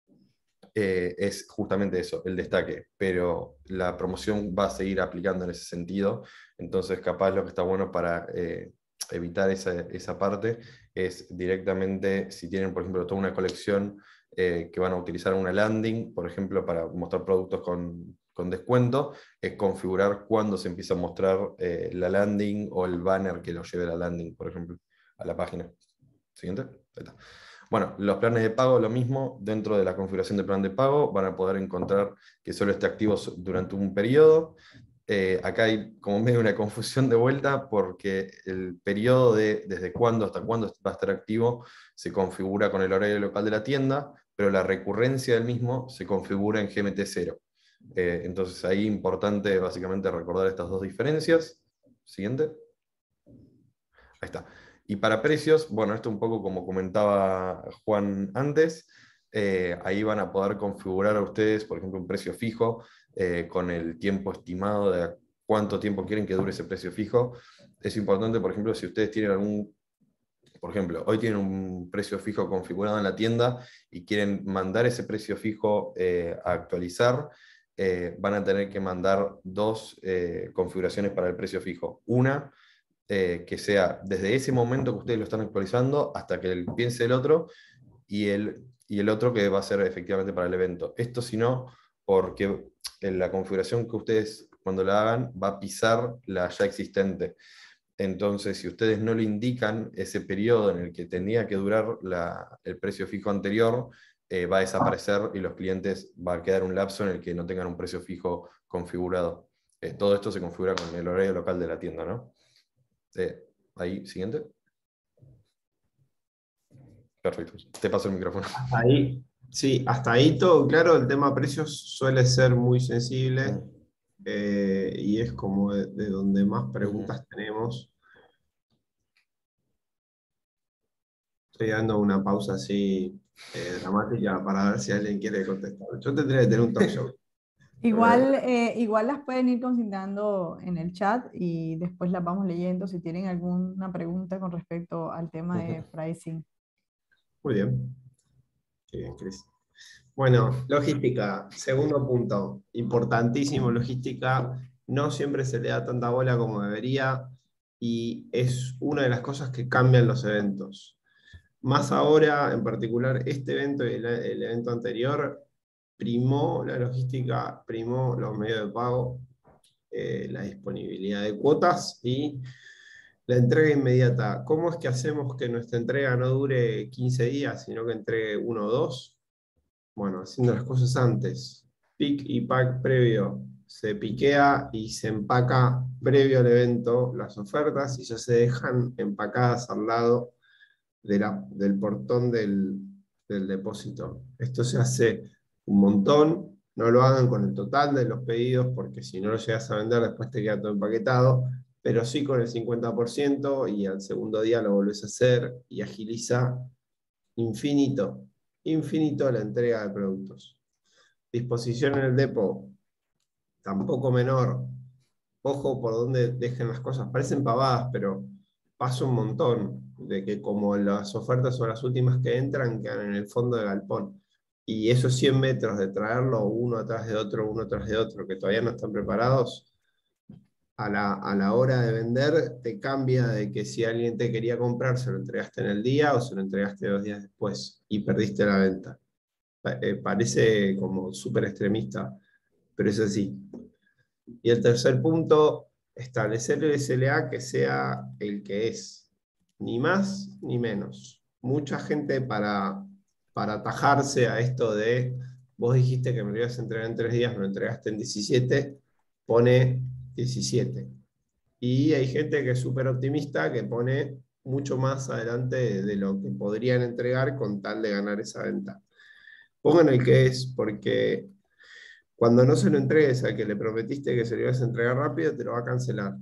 C: eh, es justamente eso, el destaque, pero la promoción va a seguir aplicando en ese sentido, entonces capaz lo que está bueno para eh, evitar esa, esa parte es directamente, si tienen por ejemplo toda una colección eh, que van a utilizar una landing, por ejemplo, para mostrar productos con, con descuento, es configurar cuándo se empieza a mostrar eh, la landing o el banner que lo lleve a la landing, por ejemplo, a la página. Siguiente. Ahí está. Bueno, los planes de pago, lo mismo, dentro de la configuración de plan de pago van a poder encontrar que solo esté activo durante un periodo. Eh, acá hay como medio una confusión de vuelta porque el periodo de desde cuándo hasta cuándo va a estar activo se configura con el horario local de la tienda, pero la recurrencia del mismo se configura en G M T cero. Eh, entonces ahí importante básicamente recordar estas dos diferencias. Siguiente. Ahí está. Y para precios, bueno, esto un poco como comentaba Juan antes, eh, ahí van a poder configurar a ustedes, por ejemplo, un precio fijo eh, con el tiempo estimado de cuánto tiempo quieren que dure ese precio fijo. Es importante, por ejemplo, si ustedes tienen algún, por ejemplo, hoy tienen un precio fijo configurado en la tienda y quieren mandar ese precio fijo eh, a actualizar, eh, van a tener que mandar dos eh, configuraciones para el precio fijo. Una eh, que sea desde ese momento que ustedes lo están actualizando hasta que piense el otro, y el, y el otro que va a ser efectivamente para el evento. Esto si no, porque en la configuración que ustedes cuando la hagan va a pisar la ya existente. Entonces, si ustedes no le indican ese periodo en el que tenía que durar la, el precio fijo anterior, eh, va a desaparecer y los clientes va a quedar un lapso en el que no tengan un precio fijo configurado. Eh, todo esto se configura con el horario local de la tienda, ¿no? Eh, ahí, siguiente. Perfecto. Te paso el micrófono.
B: Hasta ahí, sí, hasta ahí todo claro. El tema precios suele ser muy sensible eh, y es como de, de donde más preguntas tenemos. Estoy dando una pausa así eh, dramática para ver si alguien quiere contestar. Yo tendría que tener un talk show.
A: Igual, eh, igual las pueden ir consignando en el chat y después las vamos leyendo si tienen alguna pregunta con respecto al tema de pricing.
B: Muy bien. Qué bien, Cris. Bueno, logística, segundo punto, importantísimo, logística, no siempre se le da tanta bola como debería y es una de las cosas que cambian los eventos. Más ahora, en particular, este evento y el, el evento anterior, primó la logística, primó los medios de pago, eh, la disponibilidad de cuotas y la entrega inmediata. ¿Cómo es que hacemos que nuestra entrega no dure quince días, sino que entregue uno o dos? Bueno, haciendo las cosas antes. Pick y pack previo. Se piquea y se empaca previo al evento las ofertas y ya se dejan empacadas al lado de la, del portón del, del depósito. Esto se hace un montón. No lo hagan con el total de los pedidos porque si no lo llegas a vender después te queda todo empaquetado, pero sí con el cincuenta por ciento y al segundo día lo volvés a hacer y agiliza infinito infinito la entrega de productos. Disposición en el depo, tampoco menor. Ojo por dónde dejen las cosas. Parecen pavadas, pero pasa un montón de que como las ofertas son las últimas que entran, quedan en el fondo del galpón. Y esos cien metros de traerlo uno atrás de otro, uno atrás de otro, que todavía no están preparados, a la, a la hora de vender te cambia de que si alguien te quería comprar, se lo entregaste en el día o se lo entregaste dos días después y perdiste la venta. Eh, parece como súper extremista, pero es así. Y el tercer punto, establecer el S L A que sea el que es, ni más ni menos. Mucha gente para, para atajarse a esto de, vos dijiste que me lo ibas a entregar en tres días, me lo entregaste en diecisiete, pone diecisiete. Y hay gente que es súper optimista, que pone mucho más adelante de, de lo que podrían entregar con tal de ganar esa venta. Pongan el que es, porque cuando no se lo entregues al que le prometiste que se lo ibas a entregar rápido, te lo va a cancelar.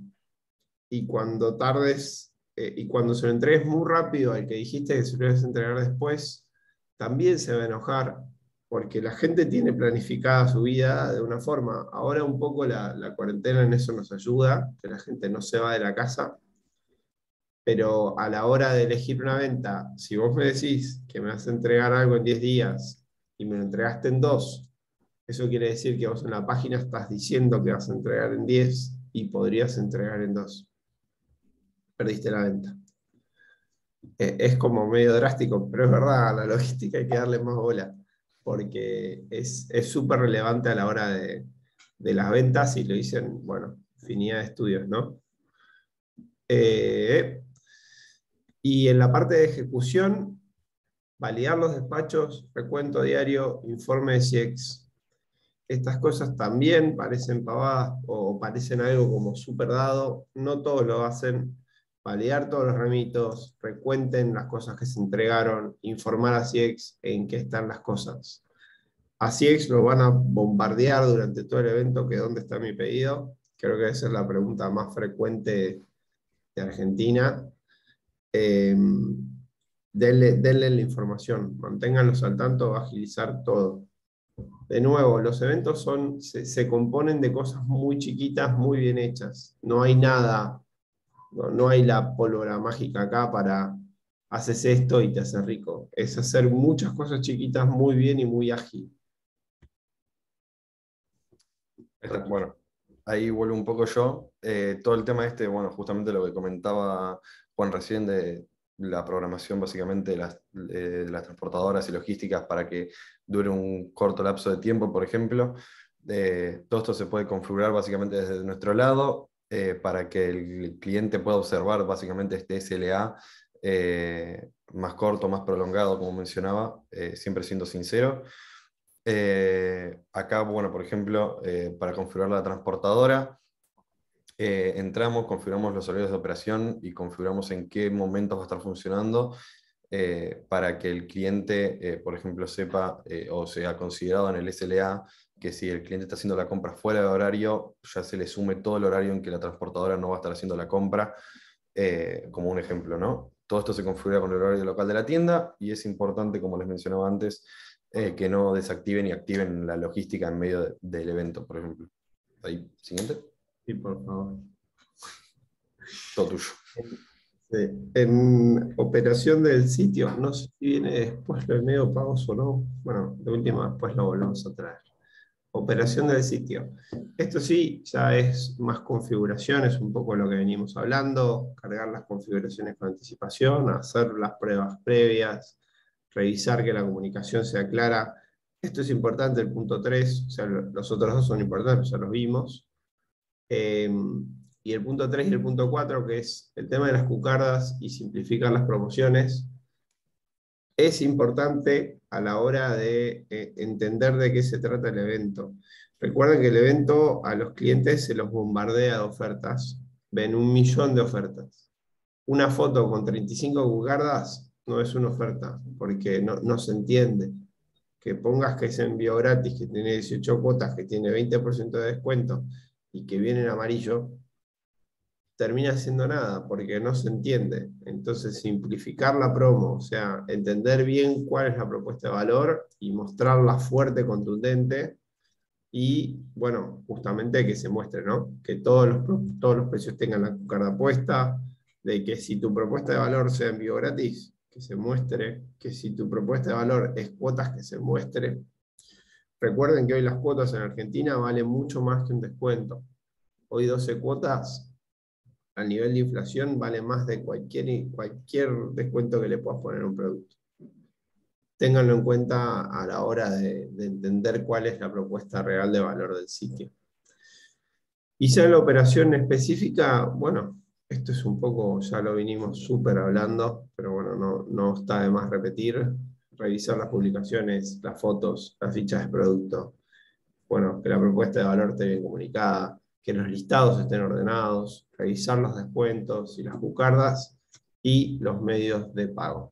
B: Y cuando tardes, eh, y cuando se lo entregues muy rápido al que dijiste que se lo ibas a entregar después, también se va a enojar porque la gente tiene planificada su vida de una forma. Ahora un poco la, la cuarentena en eso nos ayuda, que la gente no se va de la casa, pero a la hora de elegir una venta, si vos me decís que me vas a entregar algo en diez días y me lo entregaste en dos, eso quiere decir que vos en la página estás diciendo que vas a entregar en diez y podrías entregar en dos. Perdiste la venta. Eh, Es como medio drástico, pero es verdad, a la logística hay que darle más bola, porque es es súper relevante a la hora de, de las ventas y lo dicen, bueno, infinidad de estudios, ¿no? Eh, y en la parte de ejecución, validar los despachos, recuento diario, informe de C I E X. Estas cosas también parecen pavadas o parecen algo como súper dado. No todos lo hacen. Validar todos los remitos, recuenten las cosas que se entregaron, informar a C I E X en qué están las cosas. A C I E X lo van a bombardear durante todo el evento, que dónde está mi pedido. Creo que esa es la pregunta más frecuente de Argentina. Eh, denle, denle la información, manténganlos al tanto, va a agilizar todo. De nuevo, los eventos son, se, se componen de cosas muy chiquitas, muy bien hechas. No hay nada, no, no hay la pólvora mágica acá para haces esto y te haces rico. Es hacer muchas cosas chiquitas muy bien y muy ágil.
C: Está- Bueno, ahí vuelvo un poco yo. Eh, todo el tema este, bueno, justamente lo que comentaba Juan recién de la programación básicamente de las, eh, de las transportadoras y logísticas para que dure un corto lapso de tiempo, por ejemplo. Eh, todo esto se puede configurar básicamente desde nuestro lado eh, para que el cliente pueda observar básicamente este S L A eh, más corto, más prolongado, como mencionaba, eh, siempre siendo sincero. Eh, acá, bueno, por ejemplo, eh, para configurar la transportadora, eh, entramos, configuramos los horarios de operación y configuramos en qué momentos va a estar funcionando eh, para que el cliente, eh, por ejemplo, sepa eh, o sea considerado en el S L A que si el cliente está haciendo la compra fuera de horario, ya se le sume todo el horario en que la transportadora no va a estar haciendo la compra, eh, como un ejemplo, ¿no? Todo esto se configura con el horario local de la tienda y es importante, como les mencionaba antes, eh, que no desactiven y activen la logística en medio de- del evento, por ejemplo. Ahí, siguiente.
B: Sí, por favor.
C: Todo tuyo.
B: Sí. En operación del sitio, no sé si viene después lo de medio pagos o no. Bueno, de última después lo volvemos a traer. Operación del sitio. Esto sí, ya es más configuración, es un poco lo que venimos hablando, cargar las configuraciones con anticipación, hacer las pruebas previas, revisar que la comunicación sea clara. Esto es importante, el punto tres, o sea, los otros dos son importantes, ya los vimos. Eh, y el punto tres y el punto cuatro, que es el tema de las cucardas y simplificar las promociones, es importante a la hora de eh, entender de qué se trata el evento. Recuerden que el evento a los clientes se los bombardea de ofertas. Ven un millón de ofertas. Una foto con treinta y cinco cucardas no es una oferta, porque no, no se entiende. Que pongas que es envío gratis, que tiene dieciocho cuotas, que tiene veinte por ciento de descuento y que viene en amarillo, termina siendo nada, porque no se entiende. Entonces, simplificar la promo, o sea, entender bien cuál es la propuesta de valor y mostrarla fuerte, contundente, y, bueno, justamente que se muestre, ¿no? Que todos los, todos los precios tengan la cucarda puesta, de que si tu propuesta de valor sea envío gratis, que se muestre, que si tu propuesta de valor es cuotas, que se muestre. Recuerden que hoy las cuotas en Argentina valen mucho más que un descuento. Hoy doce cuotas a nivel de inflación vale más de cualquier, cualquier descuento que le puedas poner a un producto. Ténganlo en cuenta a la hora de, de entender cuál es la propuesta real de valor del sitio. Y ya en la operación específica, bueno, esto es un poco, ya lo vinimos súper hablando, pero bueno, no, no está de más repetir. Revisar las publicaciones, las fotos, las fichas de producto. Bueno, que la propuesta de valor esté bien comunicada, que los listados estén ordenados, revisar los descuentos y las cucardas y los medios de pago.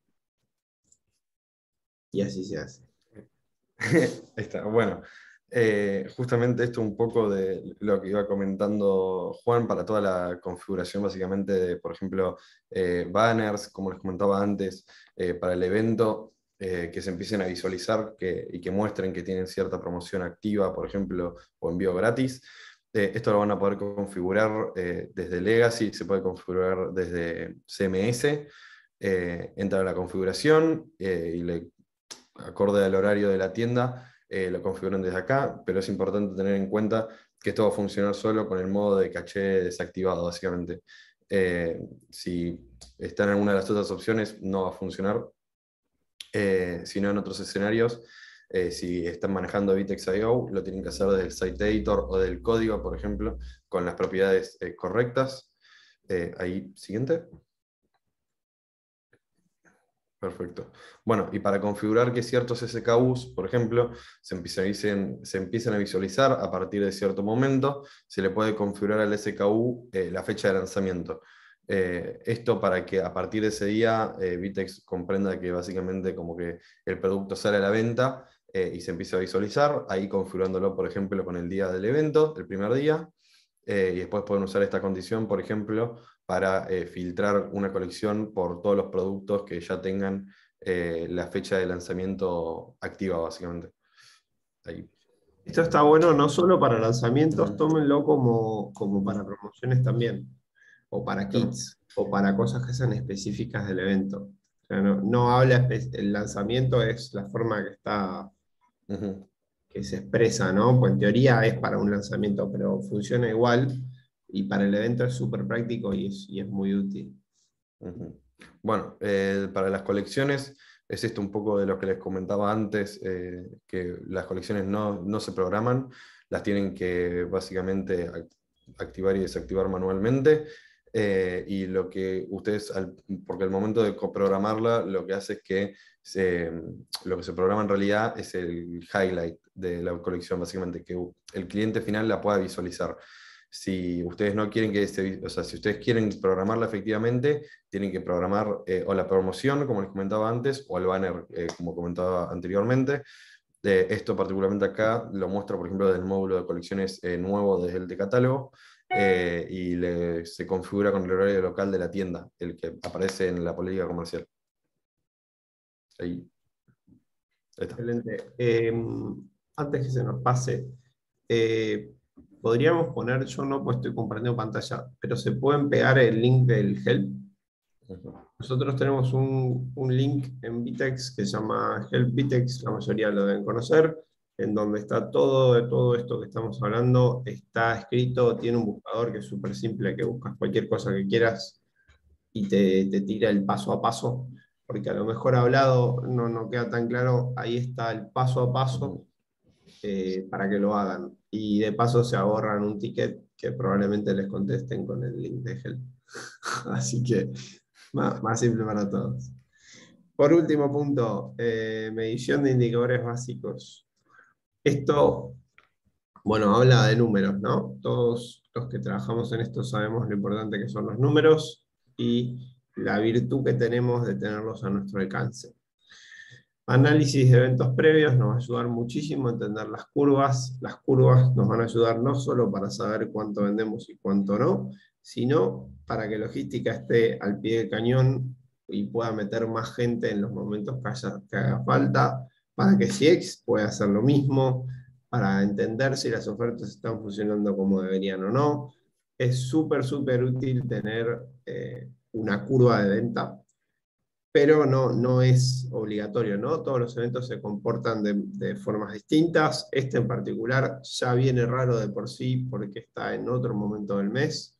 B: Y así se hace.
C: Está, bueno, eh, justamente esto un poco de lo que iba comentando Juan para toda la configuración básicamente de, por ejemplo, eh, banners, como les comentaba antes, eh, para el evento. eh, que se empiecen a visualizar que, y que muestren que tienen cierta promoción activa, por ejemplo, o envío gratis. Eh, esto lo van a poder configurar eh, desde Legacy, se puede configurar desde C M S. Eh, entra a la configuración eh, y le, acorde al horario de la tienda, eh, lo configuran desde acá, pero es importante tener en cuenta que esto va a funcionar solo con el modo de caché desactivado, básicamente. Eh, si está en alguna de las otras opciones, no va a funcionar, eh, sino en otros escenarios. Eh, si están manejando Vitex punto i o, lo tienen que hacer desde el site editor o del código, por ejemplo, con las propiedades eh, correctas. Eh, ahí, siguiente. Perfecto. Bueno, y para configurar que ciertos S K Us, por ejemplo, se empiecen, se empiecen a visualizar a partir de cierto momento, se le puede configurar al S K U eh, la fecha de lanzamiento. Eh, esto para que a partir de ese día eh, Vitex comprenda que básicamente como que el producto sale a la venta eh, y se empieza a visualizar, ahí configurándolo, por ejemplo, con el día del evento, el primer día, eh, y después pueden usar esta condición, por ejemplo, para eh, filtrar una colección por todos los productos que ya tengan eh, la fecha de lanzamiento activa, básicamente. Ahí.
B: Esto está bueno no solo para lanzamientos,
C: Ujú.
B: tómenlo como, como para promociones también, o para
C: Claro.
B: kits, o para cosas que sean específicas del evento. O sea, no, no habla, espe- el lanzamiento es la forma que está,
C: Ujú.
B: que se expresa, ¿no? Pues en teoría es para un lanzamiento, pero funciona igual, y para el evento es súper práctico y es, y es muy útil.
C: Ujú. Bueno, eh, para las colecciones es esto un poco de lo que les comentaba antes, eh, que las colecciones no, no se programan, las tienen que básicamente act- activar y desactivar manualmente. Eh, y lo que ustedes, al- porque al momento de programarla, lo que hace es que se- lo que se programa en realidad es el highlight de la colección, básicamente, que el cliente final la pueda visualizar. Si ustedes no quieren que se, o sea, si ustedes quieren programarla efectivamente, tienen que programar eh, o la promoción, como les comentaba antes, o el banner, eh, como comentaba anteriormente. Eh, esto particularmente acá lo muestra, por ejemplo, del módulo de colecciones eh, nuevo desde el de catálogo, eh, y le- se configura con el horario local de la tienda, el que aparece en la política comercial. Ahí, ahí está.
B: Excelente. Eh, antes que se nos pase, eh, podríamos poner, yo no pues estoy compartiendo pantalla, pero se pueden pegar el link del help.
C: Ujú.
B: Nosotros tenemos un, un link en Vitex que se llama Help Vitex, la mayoría lo deben conocer, en donde está todo, de todo esto que estamos hablando, está escrito, tiene un buscador que es súper simple, que buscas cualquier cosa que quieras y te, te tira el paso a paso, porque a lo mejor hablado no, no queda tan claro, ahí está el paso a paso
C: Ujú.
B: eh, para que lo hagan. Y de paso se ahorran un ticket que probablemente les contesten con el link de Help. Así que más, más simple para todos. Por último punto, eh, medición de indicadores básicos. Esto, bueno, habla de números, ¿no? Todos los que trabajamos en esto sabemos lo importante que son los números y la virtud que tenemos de tenerlos a nuestro alcance. Análisis de eventos previos nos va a ayudar muchísimo a entender las curvas. Las curvas nos van a ayudar no solo para saber cuánto vendemos y cuánto no, sino para que logística esté al pie del cañón y pueda meter más gente en los momentos que, haya, que haga falta, para que C X pueda hacer lo mismo, para entender si las ofertas están funcionando como deberían o no. Es súper, súper útil tener eh, una curva de venta, pero no, no es obligatorio, ¿no? Todos los eventos se comportan de, de formas distintas. Este en particular ya viene raro de por sí porque está en otro momento del mes.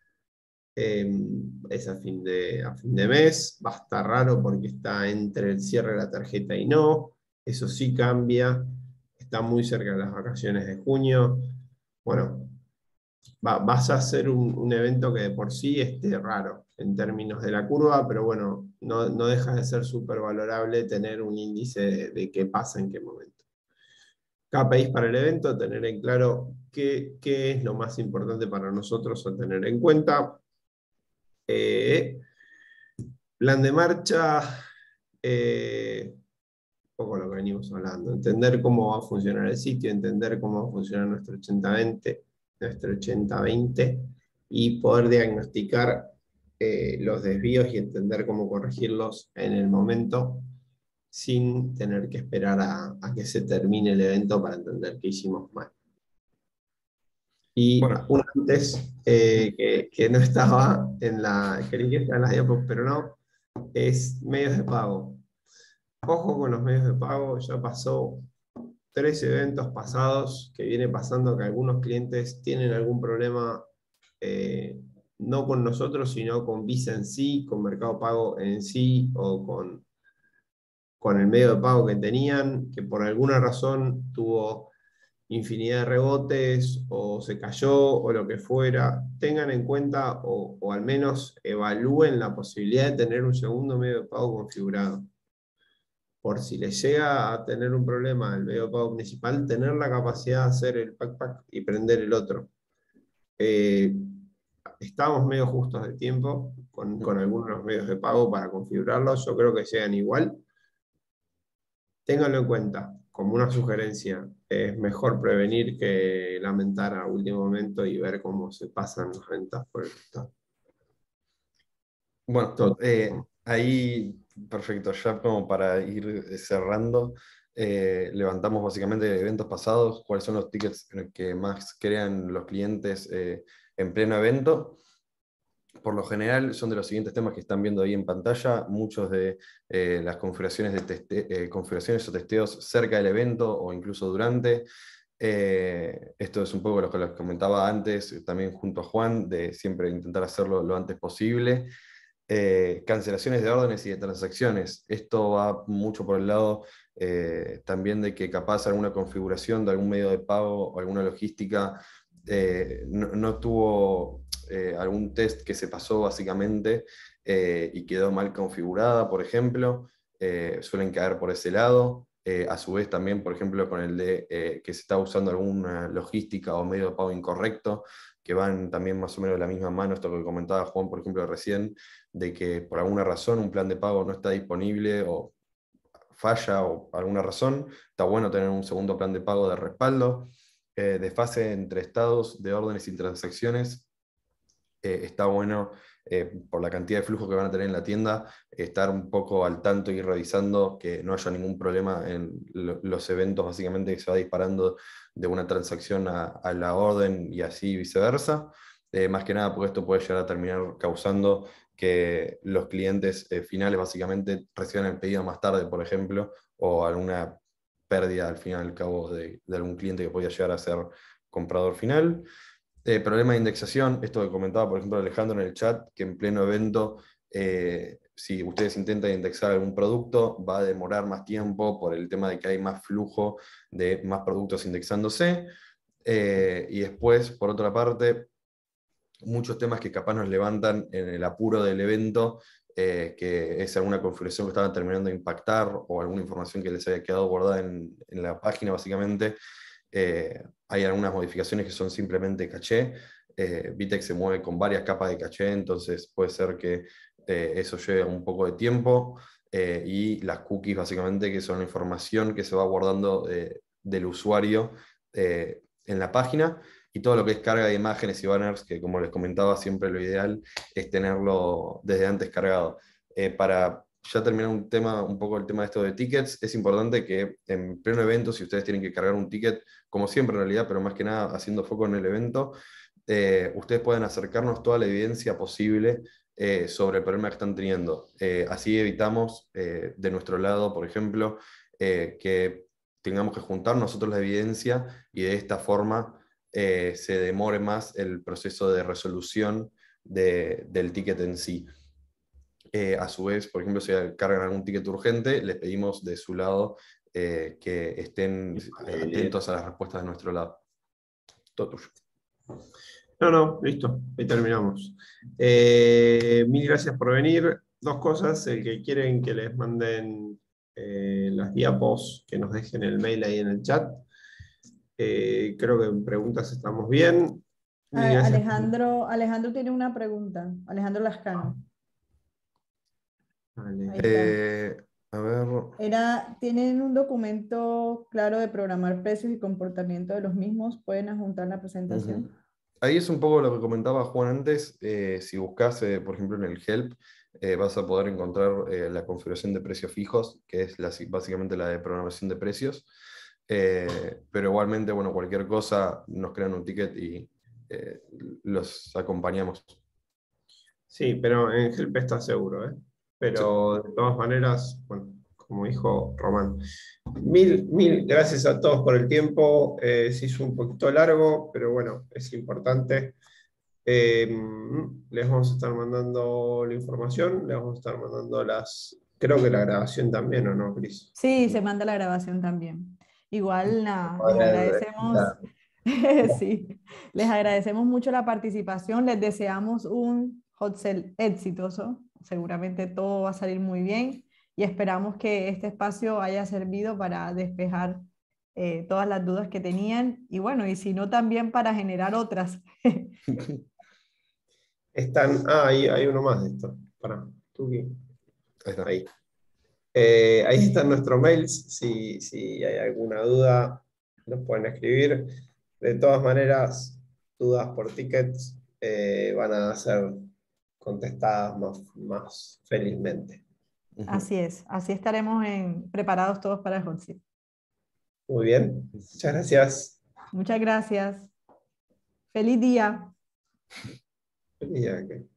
B: Eh, es a fin de, a fin de mes. Va a estar raro porque está entre el cierre de la tarjeta y no. Eso sí cambia. Está muy cerca de las vacaciones de junio. Bueno, va- vas a hacer un, un evento que de por sí esté raro en términos de la curva, pero bueno, no, no deja de ser súper valorable tener un índice de, de qué pasa en qué momento. K P Is para el evento, tener en claro qué, qué es lo más importante para nosotros a tener en cuenta. Eh, plan de marcha, eh, un poco lo que venimos hablando, entender cómo va a funcionar el sitio, entender cómo va a funcionar nuestro ochenta veinte, nuestro ochenta veinte, y poder diagnosticar eh, los desvíos y entender cómo corregirlos en el momento, sin tener que esperar a, a que se termine el evento para entender qué hicimos mal. Y
C: Bueno,
B: un antes eh, que, que no estaba en la, quería que estaba en las diapos, pero no, es medios de pago. Ojo con los medios de pago, ya pasó tres eventos pasados que viene pasando que algunos clientes tienen algún problema, eh, no con nosotros, sino con Visa en sí, con Mercado Pago en sí, o con, con el medio de pago que tenían, que por alguna razón tuvo infinidad de rebotes o se cayó o lo que fuera. Tengan en cuenta o, o al menos evalúen la posibilidad de tener un segundo medio de pago configurado. Por si les llega a tener un problema el medio de pago principal, tener la capacidad de hacer el pack pack y prender el otro. Eh, Estamos medio justos de tiempo con, con algunos medios de pago para configurarlos. Yo creo que sean igual. Ténganlo en cuenta, como una sugerencia. Es mejor prevenir que lamentar a último momento y ver cómo se pasan las ventas por el costado.
C: bueno,
B: Todo.
C: eh, ahí, perfecto, ya como para ir cerrando, eh, levantamos básicamente eventos pasados, cuáles son los tickets que más crean los clientes eh, en pleno evento. Por lo general son de los siguientes temas que están viendo ahí en pantalla, muchos de eh, las configuraciones, de teste eh, configuraciones o testeos cerca del evento o incluso durante. Eh, esto es un poco lo que les comentaba antes, también junto a Juan, de siempre intentar hacerlo lo antes posible. Eh, cancelaciones de órdenes y de transacciones. Esto va mucho por el lado eh, también de que capaz alguna configuración de algún medio de pago o alguna logística eh, no, no tuvo eh, algún test que se pasó básicamente eh, y quedó mal configurada, por ejemplo. Eh, suelen caer por ese lado. Eh, a su vez también, por ejemplo, con el de eh, que se está usando alguna logística o medio de pago incorrecto, que van también más o menos de la misma mano, esto que comentaba Juan, por ejemplo, recién, de que por alguna razón un plan de pago no está disponible o falla o alguna razón, está bueno tener un segundo plan de pago de respaldo. Eh, desfase entre estados de órdenes y transacciones, eh, está bueno eh, por la cantidad de flujo que van a tener en la tienda, estar un poco al tanto y revisando que no haya ningún problema en lo, los eventos, básicamente que se va disparando de una transacción a, a la orden y así viceversa. Eh, más que nada porque esto puede llegar a terminar causando que los clientes eh, finales básicamente reciban el pedido más tarde, por ejemplo, o alguna pérdida al final al cabo de, de algún cliente que podía llegar a ser comprador final. Eh, problema de indexación, esto que comentaba, por ejemplo, Alejandro en el chat, que en pleno evento, eh, si ustedes intentan indexar algún producto, va a demorar más tiempo por el tema de que hay más flujo de más productos indexándose. Eh, y después, por otra parte, muchos temas que capaz nos levantan en el apuro del evento, eh, que es alguna configuración que estaban terminando de impactar o alguna información que les haya quedado guardada en, en la página, básicamente. Eh, hay algunas modificaciones que son simplemente caché. Eh, Vitex se mueve con varias capas de caché, entonces puede ser que eh, eso lleve un poco de tiempo. Eh, y las cookies, básicamente, que son la información que se va guardando eh, del usuario eh, en la página. Y todo lo que es carga de imágenes y banners, que como les comentaba, siempre lo ideal es tenerlo desde antes cargado. Eh, para ya terminar un tema, un poco el tema de esto de tickets, es importante que en pleno evento, si ustedes tienen que cargar un ticket, como siempre en realidad, pero más que nada haciendo foco en el evento, eh, ustedes pueden acercarnos toda la evidencia posible eh, sobre el problema que están teniendo. Eh, así evitamos eh, de nuestro lado, por ejemplo, eh, que tengamos que juntar nosotros la evidencia y de esta forma eh, se demore más el proceso de resolución de, del ticket en sí. Eh, a su vez, por ejemplo, si cargan algún ticket urgente, les pedimos de su lado eh, que estén atentos a las respuestas de nuestro lado. Todo tuyo.
B: No, no, listo, ahí terminamos. Eh, mil gracias por venir. Dos cosas, el que quieren que les manden eh, las diapos, que nos dejen el mail ahí en el chat. Eh, creo que en preguntas estamos bien. Mil
A: A-
B: gracias.
A: Alejandro, Alejandro tiene una pregunta. Alejandro Lascano.
B: Vale.
A: Ahí está.
C: Eh, a ver.
A: Era, ¿tienen un documento claro de programar precios y comportamiento de los mismos? ¿Pueden adjuntar la presentación?
C: Ujú. Ahí es un poco lo que comentaba Juan antes. Eh, si buscas, eh, por ejemplo, en el help, eh, vas a poder encontrar eh, la configuración de precios fijos, que es la- básicamente la de programación de precios. Eh, pero igualmente, bueno, cualquier cosa, nos crean un ticket y eh, los acompañamos.
B: Sí, pero en Help está seguro, ¿eh?
C: Sí.
B: Pero de todas maneras, bueno, como dijo Román, mil, mil gracias a todos por el tiempo. Eh, se hizo un poquito largo, pero bueno, es importante. Eh, les vamos a estar mandando la información, les vamos a estar mandando las, creo que la grabación también, ¿o no, Cris?
A: Sí, se manda la grabación también. Igual, nada, les
B: Para
A: agradecemos, sí, les agradecemos mucho la participación, les deseamos un hot sale exitoso, seguramente todo va a salir muy bien y esperamos que este espacio haya servido para despejar eh, todas las dudas que tenían y bueno, y si no también para generar otras.
B: Están, ah, ahí hay uno más de esto. Para, Tuki.
C: Ahí está.
B: Ahí. Eh, ahí están nuestros mails. Si, si hay alguna duda, nos pueden escribir. De todas maneras, dudas por tickets eh, van a ser contestadas más, más felizmente.
C: Ujú.
A: Así es, así estaremos en- preparados todos para el hot sale.
B: Muy bien. Muchas gracias.
A: Muchas gracias. Feliz día.
B: Feliz día, que-